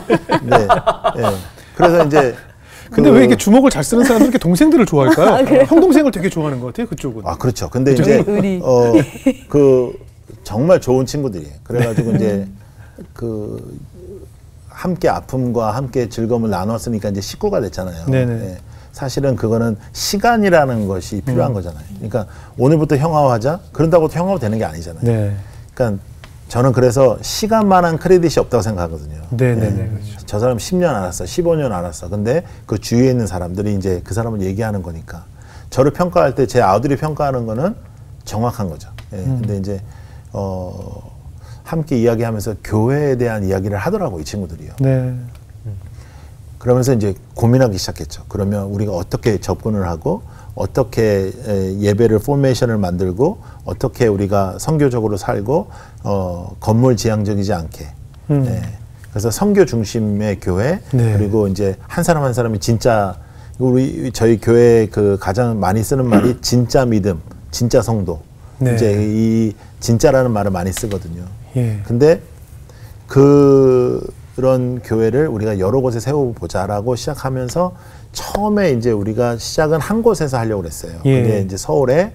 그래서 이제 근데 왜 이렇게 주먹을 잘 쓰는 사람들이 이렇게 동생들을 좋아할까요? 형 동생을 되게 좋아하는 것 같아요. 그쪽은. 그렇죠. 근데 이제 정말 좋은 친구들이에요. 그래가지고 이제 함께 아픔과 함께 즐거움을 나눴으니까 이제 식구가 됐잖아요. 네. 사실은 그거는 시간이라는 것이 필요한 거잖아요. 그러니까 오늘부터 형아화하자. 그런다고 형아화 되는 게 아니잖아요. 네. 그러니까 저는 그래서 시간만한 크레딧이 없다고 생각하거든요. 네네네. 그렇죠. 저 사람 10년 알았어, 15년 알았어. 근데 그 주위에 있는 사람들이 이제 그 사람을 얘기하는 거니까 저를 평가할 때 제 아우들이 평가하는 거는 정확한 거죠. 근데 이제 함께 이야기하면서 교회에 대한 이야기를 하더라고 이 친구들이요. 네. 그러면서 이제 고민하기 시작했죠. 그러면 우리가 어떻게 접근을 하고 어떻게 예배를 포메이션을 만들고 어떻게 우리가 선교적으로 살고 건물 지향적이지 않게 네. 그래서 선교 중심의 교회 네. 그리고 이제 한 사람 한 사람이 진짜 저희 교회 그 가장 많이 쓰는 말이 진짜 믿음, 진짜 성도 네. 이제 이 진짜라는 말을 많이 쓰거든요. 예. 근데 그런 교회를 우리가 여러 곳에 세워보자라고 시작하면서 처음에 이제 우리가 시작은 한 곳에서 하려고 그랬어요. 예. 근데 이제 서울에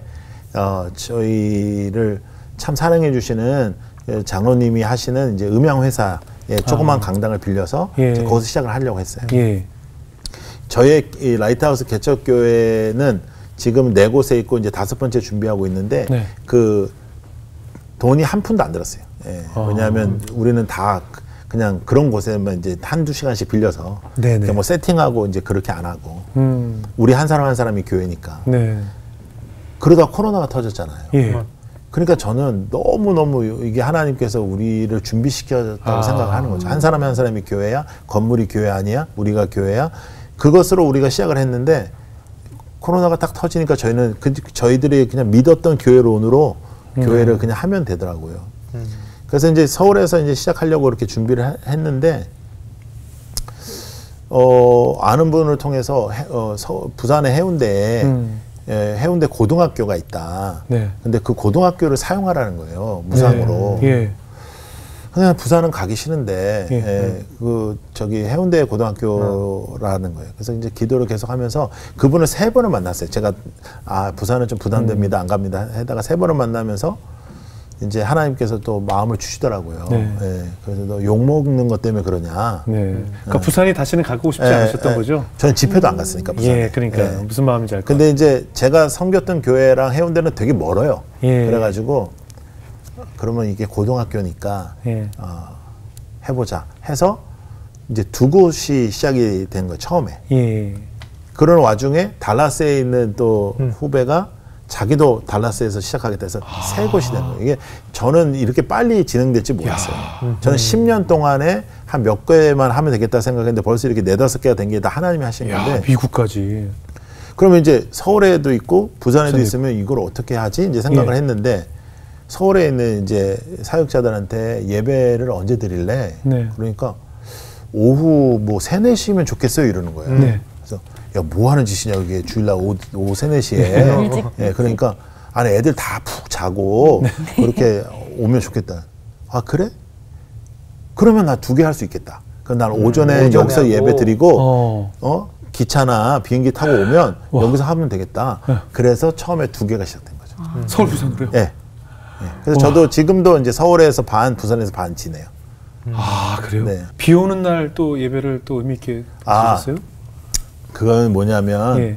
저희를 참 사랑해 주시는 장로님이 하시는 이제 음향회사에 조그만 강당을 빌려서 예. 거기서 시작을 하려고 했어요. 예. 저의 이 라이트하우스 개척교회는 지금 4곳에 있고 이제 5번째 준비하고 있는데 네. 그 돈이 한 푼도 안 들었어요. 예. 왜냐하면 우리는 다 그냥 그런 곳에만 이제 한두 시간씩 빌려서 뭐 세팅하고 이제 그렇게 안 하고 우리 한 사람 한 사람이 교회니까 네. 그러다 코로나가 터졌잖아요. 예. 그러니까 저는 너무너무 이게 하나님께서 우리를 준비시켰다고 생각을 하는 거죠. 한 사람 한 사람이 교회야? 건물이 교회 아니야? 우리가 교회야? 그것으로 우리가 시작을 했는데 코로나가 딱 터지니까 저희는 저희들이 그냥 믿었던 교회론으로 교회를 그냥 하면 되더라고요. 그래서 이제 서울에서 이제 시작하려고 이렇게 준비를 했는데 아는 분을 통해서 부산의 해운대에 해운대 고등학교가 있다. 네. 근데 그 고등학교를 사용하라는 거예요. 무상으로. 네. 예. 그냥 부산은 가기 싫은데 그 저기 해운대 고등학교라는 거예요. 그래서 이제 기도를 계속하면서 그분을 3번을 만났어요. 제가 부산은 좀 부담됩니다. 안 갑니다. 해다가 3번을 만나면서 이제 하나님께서 또 마음을 주시더라고요. 네. 예, 그래서 너 욕 먹는 것 때문에 그러냐. 네. 그러니까 부산이 다시는 가고 싶지 않으셨던 거죠? 저는 집회도 안 갔으니까 부산에. 예, 그러니까 무슨 마음인지 알 것 같아요. 근데 이제 제가 섬겼던 교회랑 해운대는 되게 멀어요. 예. 그래가지고 그러면 이게 고등학교니까 해보자 해서 이제 2곳이 시작이 된 거예요. 처음에. 예. 그런 와중에 달라스에 있는 또 후배가 자기도 달라스에서 시작하겠다 해서 3곳이 된 거예요. 이게 저는 이렇게 빨리 진행될지 몰랐어요. 저는 10년 동안에 한 몇 개만 하면 되겠다 생각했는데 벌써 이렇게 4-5개가 된 게 다 하나님이 하신 건데. 미국까지. 그러면 이제 서울에도 있고 부산에도 있으면 이걸 어떻게 하지? 이제 생각을 했는데 서울에 있는 이제 사역자들한테 예배를 언제 드릴래? 네. 그러니까 오후 뭐 3-4시면 좋겠어요 이러는 거예요. 네. 그래서 야, 뭐 하는 짓이냐, 이게 주일날 오후 3-4시에. 예, 그러니까, 안에 애들 다 푹 자고, 그렇게 오면 좋겠다. 아, 그래? 그러면 나 2개 할 수 있겠다. 그럼 난 오전에 여기서 예배 드리고, 기차나 비행기 타고 오면 여기서 하면 되겠다. 그래서 처음에 2개가 시작된 거죠. 서울, 부산으로요? 예. 그래서 저도 지금도 이제 서울에서 반, 부산에서 반 지내요. 아, 그래요? 네. 비 오는 날 또 예배를 또 의미있게 드셨어요? 그건 뭐냐면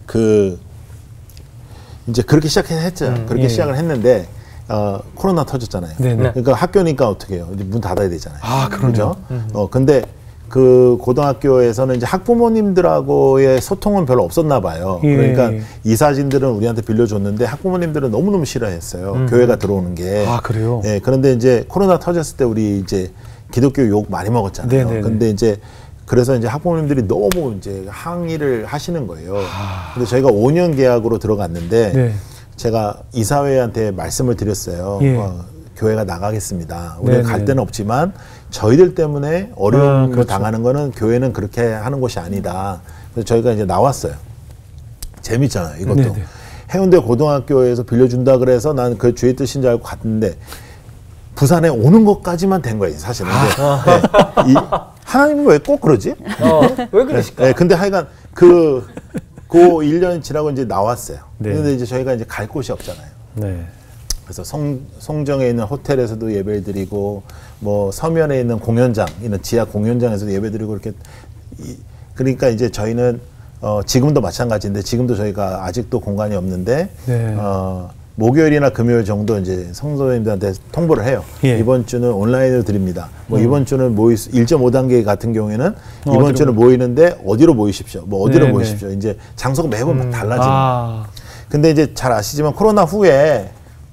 이제 그렇게 시작했죠. 그렇게 시작을 했는데 코로나 터졌잖아요. 네네. 그러니까 학교니까 어떻게 해요? 이제 문 닫아야 되잖아요. 아, 그러죠. 근데 그 고등학교에서는 이제 학부모님들하고의 소통은 별로 없었나 봐요. 그러니까 이사진들은 우리한테 빌려줬는데 학부모님들은 너무너무 싫어했어요. 교회가 들어오는 게. 아, 그래요? 예, 그런데 이제 코로나 터졌을 때 우리 이제 기독교 욕 많이 먹었잖아요. 네네네. 근데 이제 그래서 이제 학부모님들이 너무 이제 항의를 하시는 거예요. 근데 저희가 5년 계약으로 들어갔는데 제가 이사회한테 말씀을 드렸어요. 교회가 나가겠습니다. 우리가 갈 데는 없지만 저희들 때문에 어려움을 그렇죠. 당하는 거는 교회는 그렇게 하는 곳이 아니다. 그래서 저희가 이제 나왔어요. 재밌잖아요, 이것도. 네네. 해운대 고등학교에서 빌려준다 그래서 난 그 주의 뜻인 줄 알고 갔는데 부산에 오는 것까지만 된 거예요, 사실은. 하나님은 왜 꼭 그러지? 왜 그러실까? 네, 근데 하여간 그 1년 지나고 이제 나왔어요. 네. 근데 이제 저희가 이제 갈 곳이 없잖아요. 네. 그래서 송정에 있는 호텔에서도 예배를 드리고, 뭐 서면에 있는 공연장, 이런 지하 공연장에서도 예배 드리고 이렇게. 그러니까 이제 저희는 지금도 마찬가지인데 지금도 저희가 아직도 공간이 없는데, 네. 목요일이나 금요일 정도 이제 성도님들한테 통보를 해요. 예. 이번 주는 온라인으로 드립니다. 뭐 이번 주는 1.5단계 같은 경우에는 이번 주는 모이는데 어디로 모이십시오. 뭐 어디로 모이십시오. 이제 장소가 매번 막 달라지는. 근데 이제 잘 아시지만 코로나 후에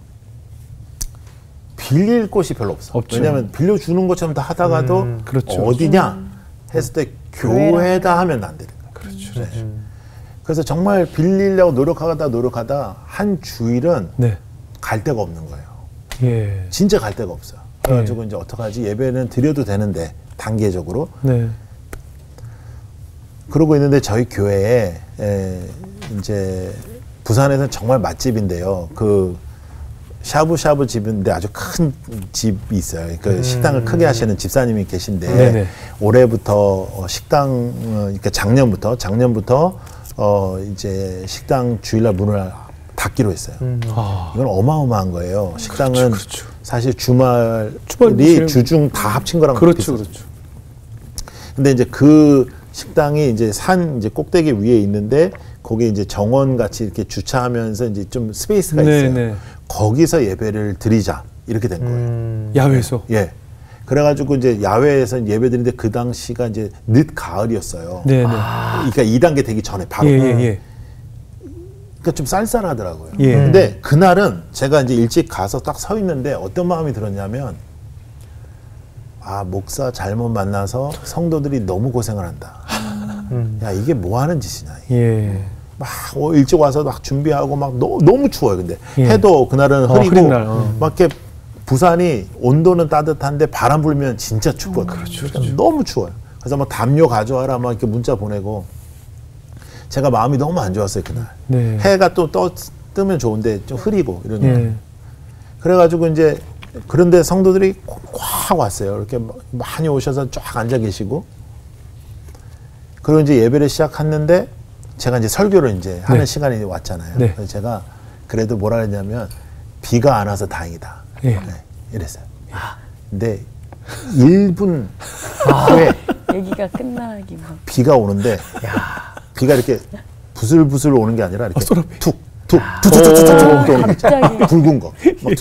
빌릴 곳이 별로 없어. 없죠. 왜냐하면 빌려주는 것처럼 다 하다가도 그렇죠. 어디냐 했을 때 교회다 하면 안 되는 거예요. 그렇죠. 네. 그래서 정말 빌리려고 노력하다 한 주일은 네. 갈 데가 없는 거예요. 예. 진짜 갈 데가 없어요. 그래가지고 이제 어떡하지? 예배는 드려도 되는데 단계적으로. 네. 그러고 있는데 저희 교회에 이제 부산에서는 정말 맛집인데요. 그 샤브샤브 집인데 아주 큰 집이 있어요. 그 식당을 크게 하시는 집사님이 계신데 네네. 올해부터 식당 그러니까 작년부터 이제 식당 주일날 문을 닫기로 했어요. 이건 어마어마한 거예요. 식당은 그렇죠. 사실 주말이 주중 다 합친 거랑 그렇죠. 비슷해요. 근데 이제 그 식당이 이제 산 이제 꼭대기 위에 있는데 거기에 이제 정원 같이 이렇게 주차하면서 이제 좀 스페이스가 있어요. 네. 거기서 예배를 드리자 이렇게 된 거예요. 야외에서. 예. 그래가지고 이제 야외에서 예배 드리는데 그 당시가 이제 늦 가을이었어요. 네네. 그러니까 2단계 되기 전에 바로. 예. 그러니까 좀 쌀쌀하더라고요. 예. 근데 그날은 제가 이제 일찍 가서 딱 서 있는데 어떤 마음이 들었냐면 아, 목사 잘못 만나서 성도들이 너무 고생을 한다. 야, 이게 뭐 하는 짓이냐. 예. 막 일찍 와서 막 준비하고 막 너무 추워요. 근데 예. 해도 그날은 흐리고 흐린 날, 막 이렇게 부산이 온도는 따뜻한데 바람 불면 진짜 춥거든요. 그렇죠. 너무 추워요. 그래서 막 담요 가져와라 막 이렇게 문자 보내고 제가 마음이 너무 안 좋았어요 그날. 네. 해가 또 뜨면 좋은데 좀 흐리고 이러니까. 예. 그래가지고 이제 그런데 성도들이 꽉 왔어요. 이렇게 많이 오셔서 쫙 앉아 계시고 그리고 이제 예배를 시작했는데 제가 이제 설교를 이제 하는 시간이 왔잖아요. 네. 그래서 제가 그래도 뭐라 했냐면 비가 안 와서 다행이다. 예. 네, 이랬어요. 근데 1분 후에 얘기가 끝나기만. 비가 오는데 비가 이렇게 부슬부슬 오는 게 아니라 이렇게 툭툭툭툭툭툭 오는 거 있잖아요. 굵은 거.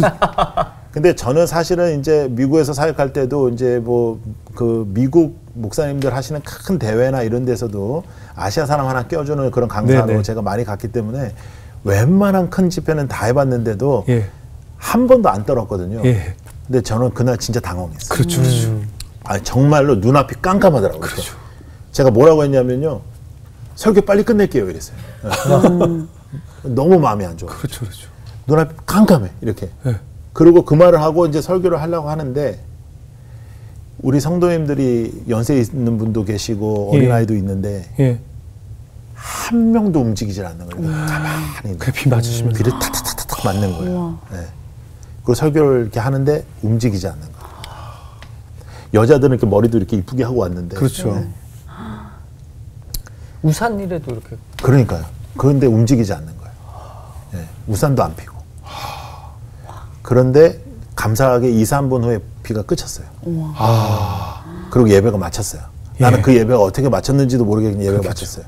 근데 저는 사실은 이제 미국에서 사역할 때도 이제 뭐 그 미국 목사님들 하시는 큰 대회나 이런 데서도 아시아 사람 하나 껴주는 그런 강사로 네네. 제가 많이 갔기 때문에 웬만한 큰 집회는 다 해봤는데도 예. 한 번도 안 떨었거든요. 예. 근데 저는 그날 진짜 당황했어요. 그렇죠. 아니, 정말로 눈앞이 깜깜하더라고요. 그렇죠. 제가 뭐라고 했냐면요. 설교 빨리 끝낼게요. 이랬어요. 너무 마음이 안 좋아. 그렇죠. 눈앞이 깜깜해. 이렇게. 예. 그리고 그 말을 하고 이제 설교를 하려고 하는데 우리 성도님들이 연세 있는 분도 계시고 어린아이도 있는데 예. 한 명도 움직이질 않는 거예요. 가만히. 그 비 맞으시면서. 비를 탁탁탁탁 맞는 거예요. 네. 그리고 설교를 이렇게 하는데 움직이지 않는 거예요. 여자들은 이렇게 머리도 이렇게 이쁘게 하고 왔는데. 그렇죠. 네. 우산일에도 이렇게. 그러니까요. 그런데 움직이지 않는 거예요. 네. 우산도 안 피고. 그런데 감사하게 2, 3분 후에 비가 그쳤어요. 그리고 예배가 마쳤어요. 나는 그 예배가 어떻게 마쳤는지도 모르겠는데 예배가 마쳤어요.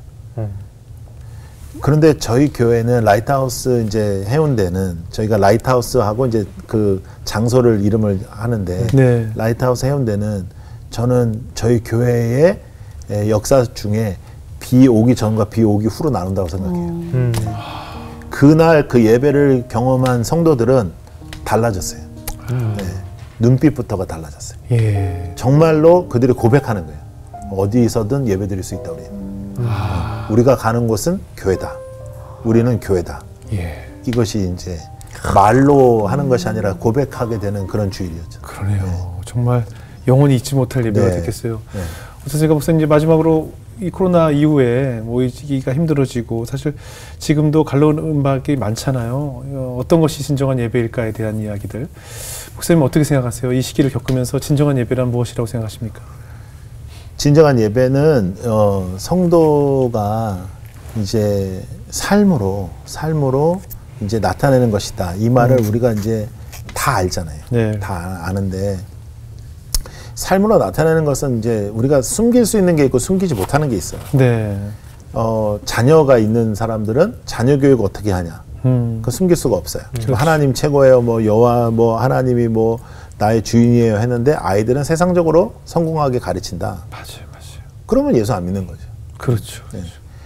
그런데 저희 교회는 라이트하우스 이제 해운대는 저희가 라이트하우스하고 이제 그 장소를 이름을 하는데 네. 라이트하우스 해운대는 저는 저희 교회의 역사 중에 비 오기 전과 비 오기 후로 나눈다고 생각해요. 그날 그 예배를 경험한 성도들은 달라졌어요. 네. 눈빛부터가 달라졌어요. 예. 정말로 그들이 고백하는 거예요. 어디서든 예배 드릴 수 있다 우리는. 우리가 가는 곳은 교회다. 우리는 교회다. 예. 이것이 이제 말로 하는 것이 아니라 고백하게 되는 그런 주일이었죠. 그러네요. 정말 영원히 잊지 못할 예배가 네. 됐겠어요. 네. 그래서 제가 목사님 이제 마지막으로 이 코로나 이후에 모이기가 힘들어지고 사실 지금도 갈라오는 음악이 많잖아요. 어떤 것이 진정한 예배일까에 대한 이야기들. 목사님 어떻게 생각하세요? 이 시기를 겪으면서 진정한 예배란 무엇이라고 생각하십니까? 진정한 예배는 성도가 이제 삶으로 이제 나타내는 것이다. 이 말을 우리가 이제 다 알잖아요. 네. 다 아는데 삶으로 나타내는 것은 이제 우리가 숨길 수 있는 게 있고 숨기지 못하는 게 있어요. 네. 자녀가 있는 사람들은 자녀 교육 어떻게 하냐? 그 숨길 수가 없어요. 그렇죠. 하나님 최고예요. 뭐 여호와 뭐 하나님이 뭐 나의 주인이에요 했는데 아이들은 세상적으로 성공하게 가르친다. 맞아요. 그러면 예수 안 믿는 거죠. 그렇죠. 네.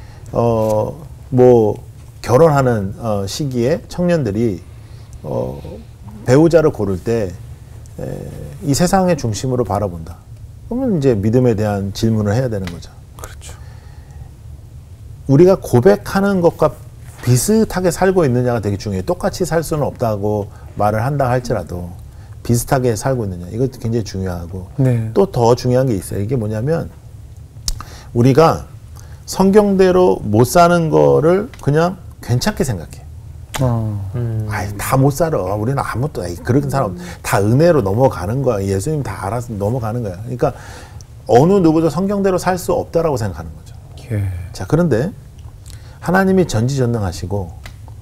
뭐 결혼하는 시기에 청년들이 배우자를 고를 때 이 세상의 중심으로 바라본다. 그러면 이제 믿음에 대한 질문을 해야 되는 거죠. 그렇죠. 우리가 고백하는 것과 비슷하게 살고 있느냐가 되게 중요해요. 똑같이 살 수는 없다고 말을 한다 할지라도 비슷하게 살고 있느냐, 이것도 굉장히 중요하고 네. 또 더 중요한 게 있어요. 이게 뭐냐면 우리가 성경대로 못 사는 거를 그냥 괜찮게 생각해. 아이, 다 못 살아. 우리는 아무것도 그런 사람 다 은혜로 넘어가는 거야. 예수님 다 알아서 넘어가는 거야. 그러니까 어느 누구도 성경대로 살 수 없다라고 생각하는 거죠. 예. 자, 그런데 하나님이 전지전능하시고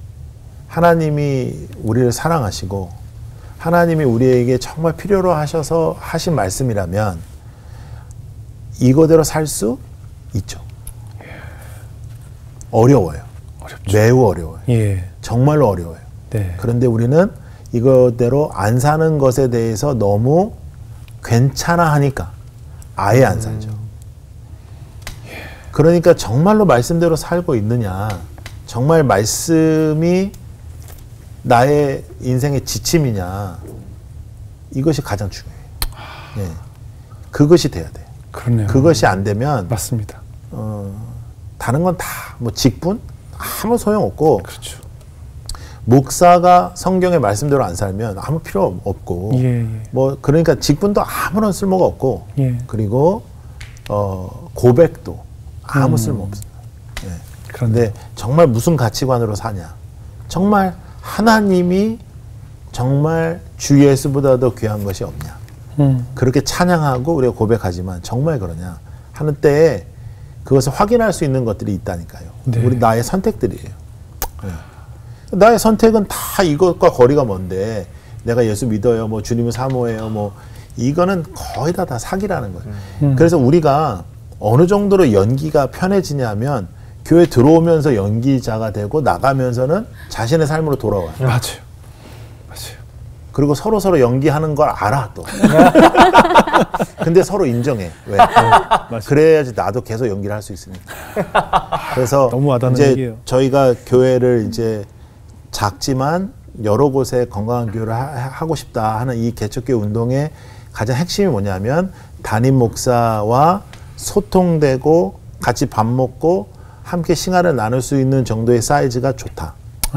하나님이 우리를 사랑하시고 하나님이 우리에게 정말 필요로 하셔서 하신 말씀이라면 이거대로 살 수 있죠. 어려워요. 어렵죠. 매우 어려워요. 예. 정말로 어려워요. 네. 그런데 우리는 이거대로 안 사는 것에 대해서 너무 괜찮아 하니까 아예 안 살죠. 그러니까 정말로 말씀대로 살고 있느냐, 정말 말씀이 나의 인생의 지침이냐, 이것이 가장 중요해요. 네. 그것이 돼야 돼요. 그렇네요. 그것이 안 되면 맞습니다. 다른 건 다 뭐 직분 아무 소용없고, 그렇죠. 목사가 성경의 말씀대로 안 살면 아무 필요 없고, 예, 예. 뭐 그러니까 직분도 아무런 쓸모가 없고, 예. 그리고 고백도 아무 쓸모 없습니다. 예. 그런데 정말 무슨 가치관으로 사냐? 정말 하나님이 정말 주 예수보다도 귀한 것이 없냐? 그렇게 찬양하고 우리가 고백하지만 정말 그러냐 하는 때에 그것을 확인할 수 있는 것들이 있다니까요. 네. 우리 나의 선택들이에요. 네. 나의 선택은 다 이것과 거리가 먼데 내가 예수 믿어요, 뭐 주님을 사모해요, 뭐 이거는 거의 다 사기라는 거예요. 그래서 우리가 어느 정도로 연기가 편해지냐면 교회 들어오면서 연기자가 되고 나가면서는 자신의 삶으로 돌아와요. 맞아요. 그리고 서로 연기하는 걸 알아 또. 근데 서로 인정해. 왜? 그래야지 나도 계속 연기를 할 수 있으니까. 그래서 너무 와닿는 이제 얘기예요. 저희가 교회를 이제 작지만 여러 곳에 건강한 교회를 하고 싶다 하는 이 개척교회 운동의 가장 핵심이 뭐냐면 담임 목사와 소통되고 같이 밥 먹고 함께 싱하를 나눌 수 있는 정도의 사이즈가 좋다.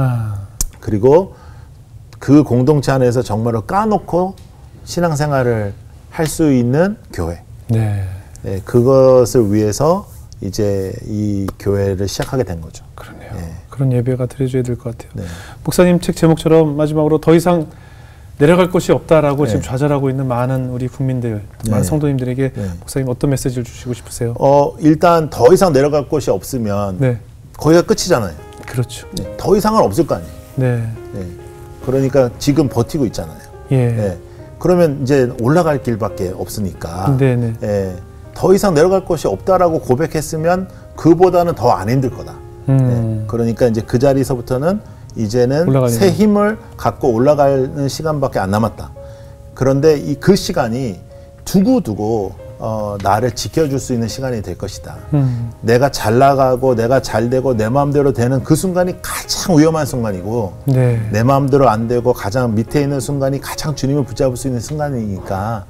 그리고 그 공동체 안에서 정말로 까놓고 신앙생활을 할 수 있는 교회. 네. 네, 그것을 위해서 이제 이 교회를 시작하게 된 거죠. 그러네요. 네. 그런 예배가 드려줘야 될 것 같아요. 네. 목사님 책 제목처럼 마지막으로 더 이상 내려갈 곳이 없다라고 네. 지금 좌절하고 있는 많은 우리 국민들, 네. 많은 성도님들에게 네. 목사님 어떤 메시지를 주시고 싶으세요? 일단 더 이상 내려갈 곳이 없으면 네. 거기가 끝이잖아요. 그렇죠. 네. 더 이상은 없을 거 아니에요. 네. 네. 그러니까 지금 버티고 있잖아요. 예. 네. 그러면 이제 올라갈 길밖에 없으니까. 네네. 예. 더 이상 내려갈 곳이 없다라고 고백했으면 그보다는 더 안 힘들 거다. 네. 그러니까 이제 그 자리에서부터는 이제는 새 힘을 갖고 올라가는 시간밖에 안 남았다. 그런데 그 시간이 두고두고 나를 지켜줄 수 있는 시간이 될 것이다. 내가 잘 나가고 내가 잘 되고 내 마음대로 되는 그 순간이 가장 위험한 순간이고 네. 내 마음대로 안 되고 가장 밑에 있는 순간이 가장 주님을 붙잡을 수 있는 순간이니까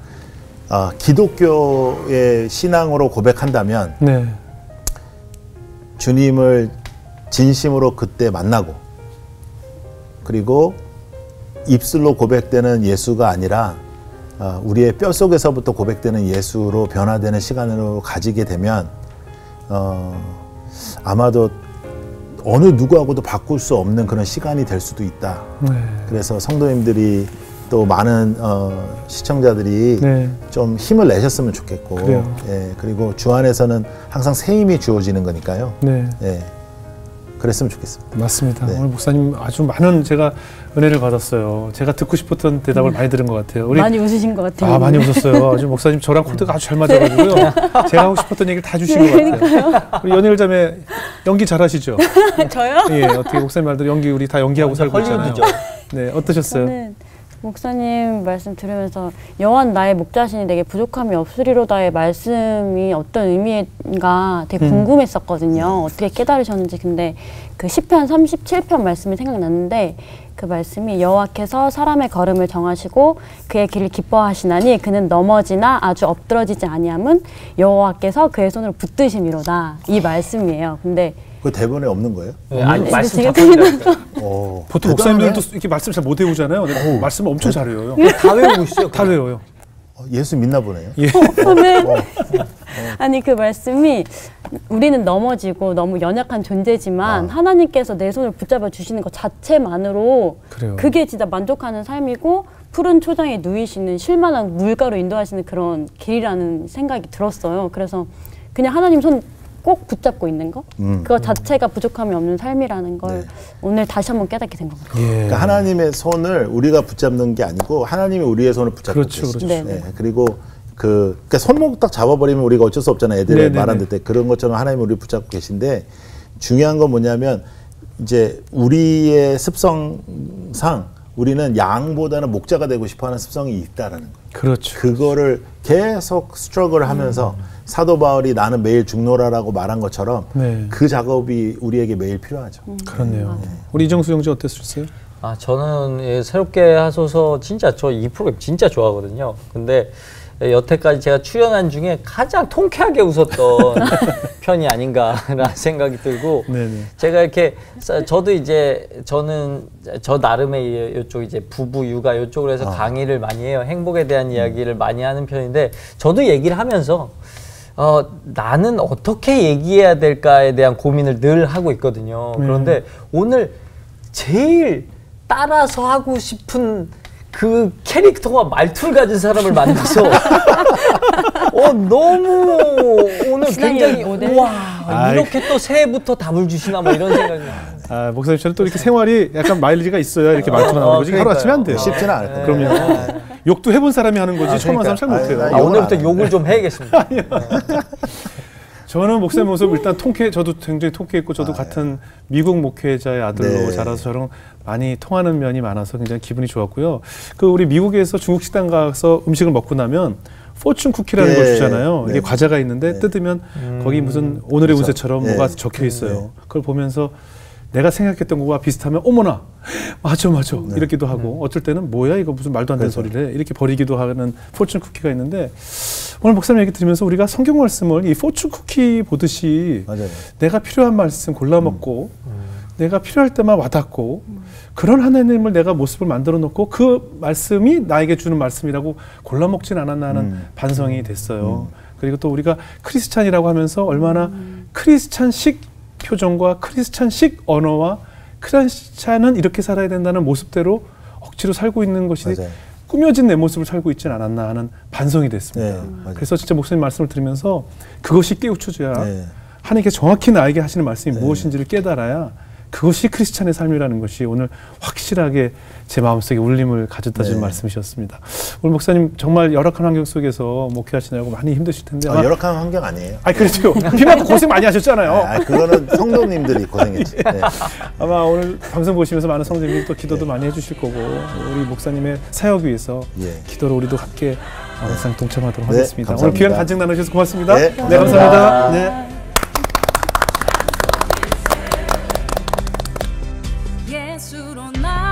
기독교의 신앙으로 고백한다면 네. 주님을 진심으로 그때 만나고 그리고 입술로 고백되는 예수가 아니라 우리의 뼛속에서부터 고백되는 예수로 변화되는 시간으로 가지게 되면 아마도 어느 누구하고도 바꿀 수 없는 그런 시간이 될 수도 있다. 네. 그래서 성도님들이 또 많은 시청자들이 네. 좀 힘을 내셨으면 좋겠고 예, 그리고 주 안에서는 항상 새 힘이 주어지는 거니까요. 네. 예, 그랬으면 좋겠습니다. 맞습니다. 네. 오늘 목사님 아주 많은 제가 은혜를 받았어요. 제가 듣고 싶었던 대답을 많이 들은 것 같아요. 많이 웃으신 것 같아요. 많이 웃었어요. 아주 목사님 저랑 코드가 아주 잘 맞아가지고요. 제가 하고 싶었던 얘기를 다 주신 것 같아요. 우리 연예일 자매 연기 잘하시죠? 저요? 예, 어떻게 목사님 말대로 연기 우리 다 연기하고 살고 있잖아요. 네, 어떠셨어요? 저는 목사님 말씀 들으면서 여호와는 나의 목자시니 내게 부족함이 없으리로다의 말씀이 어떤 의미인가 되게 궁금했었거든요. 어떻게 깨달으셨는지. 근데 그 시편 37편 말씀이 생각났는데 그 말씀이 여호와께서 사람의 걸음을 정하시고 그의 길을 기뻐하시나니 그는 넘어지나 아주 엎드러지지 아니함은 여호와께서 그의 손으로 붙드심이로다. 이 말씀이에요. 근데 그 대본에 없는 거예요? 네, 아니, 말씀 제가 답변이라고. 보통 목사님들도 이렇게 말씀 잘 못 외우잖아요. 말씀을 엄청 잘 외워요. 다 외우고 있어요. 다 외워요. 예수 믿나 보네요. 예. 아니 그 말씀이 우리는 넘어지고 너무 연약한 존재지만 하나님께서 내 손을 붙잡아 주시는 것 자체만으로 그래요. 그게 진짜 만족하는 삶이고 푸른 초장에 누이시는 쉴만한 물가로 인도하시는 그런 길이라는 생각이 들었어요. 그래서 그냥 하나님 손 꼭 붙잡고 있는 거 그거 자체가 부족함이 없는 삶이라는 걸 오늘 다시 한번 깨닫게 된 것 같아요. 예. 그러니까 하나님의 손을 우리가 붙잡는 게 아니고 하나님이 우리의 손을 붙잡고 그렇죠, 계시죠. 그렇죠. 네. 그리고 그러니까 손목 딱 잡아버리면 우리가 어쩔 수 없잖아요. 애들이 말하는 때 그런 것처럼 하나님이 우리 붙잡고 계신데 중요한 건 뭐냐면 이제 우리의 습성상 우리는 양보다는 목자가 되고 싶어하는 습성이 있다라는 거예요. 그렇죠. 그거를 계속 스트러글을 하면서 사도 바울이 나는 매일 죽노라라고 말한 것처럼 그 작업이 우리에게 매일 필요하죠. 그렇네요. 우리 이정수 형제 어땠어요? 아, 저는 예, 새롭게 하소서 진짜 저 이 프로그램 진짜 좋아하거든요. 근데 여태까지 제가 출연한 중에 가장 통쾌하게 웃었던 편이 아닌가라는 생각이 들고 제가 이렇게 저도 이제 저는 저 나름의 이쪽 이제 부부 육아 이쪽으로 해서 강의를 많이 해요. 행복에 대한 이야기를 많이 하는 편인데 저도 얘기를 하면서 나는 어떻게 얘기해야 될까에 대한 고민을 늘 하고 있거든요. 그런데 오늘 제일 따라서 하고 싶은 그 캐릭터와 말투를 가진 사람을 만나서 너무 오늘 굉장히 와 이렇게 또 새해부터 답을 주시나 뭐 이런 생각이 나요. 목사님처럼 또 이렇게 생활이 약간 마일리지가 있어야 이렇게 말투가 나오는 거지. 하루아침에 안 돼요. 쉽지는 않을 거예요. 그럼요. 욕도 해본 사람이 하는 거지 처음 한 사람 잘 못해요. 오늘부터 욕을 좀 해야겠습니다. 저는 목사님 모습 일단 저도 굉장히 통쾌했고 저도 같은 미국 목회자의 아들로 자라서 저랑 많이 통하는 면이 많아서 굉장히 기분이 좋았고요. 그 우리 미국에서 중국 식당 가서 음식을 먹고 나면 포춘 쿠키라는 걸 주잖아요. 이게 과자가 있는데 뜯으면 거기 무슨 오늘의 운세처럼 뭐가 적혀 있어요. 그걸 보면서 내가 생각했던 거와 비슷하면 어머나 맞아 이렇기도 하고 어쩔 때는 뭐야 이거 무슨 말도 안 되는 소리래 이렇게 버리기도 하는 포춘 쿠키가 있는데 오늘 목사님 얘기 들으면서 우리가 성경 말씀을 이 포춘 쿠키 보듯이 내가 필요한 말씀 골라 먹고 내가 필요할 때만 와닿고 그런 하나님을 내가 모습을 만들어 놓고 그 말씀이 나에게 주는 말씀이라고 골라 먹진 않았나 하는 반성이 됐어요. 그리고 또 우리가 크리스찬이라고 하면서 얼마나 크리스찬식 표정과 크리스찬식 언어와 크리스찬은 이렇게 살아야 된다는 모습대로 억지로 살고 있는 것이 꾸며진 내 모습을 살고 있지는 않았나 하는 반성이 됐습니다. 그래서 진짜 목사님 말씀을 들으면서 그것이 깨우쳐져야 하나님께 정확히 나에게 하시는 말씀이 무엇인지를 깨달아야 그것이 크리스찬의 삶이라는 것이 오늘 확실하게 제 마음속에 울림을 가져다 준 말씀이셨습니다. 오늘 목사님 정말 열악한 환경 속에서 목회하시느라고 많이 힘드실 텐데 열악한 환경 아니에요. 그렇죠. 비 맞고 고생 많이 하셨잖아요. 그거는 성도님들이 고생했지. 아마 오늘 방송 보시면서 많은 성도님들이 또 기도도 많이 해주실 거고 우리 목사님의 사역 위해서 기도로 우리도 함께 항상 동참하도록 하겠습니다. 감사합니다. 오늘 귀한 간증 나누셔서 고맙습니다. 감사합니다. 네. 예수로 나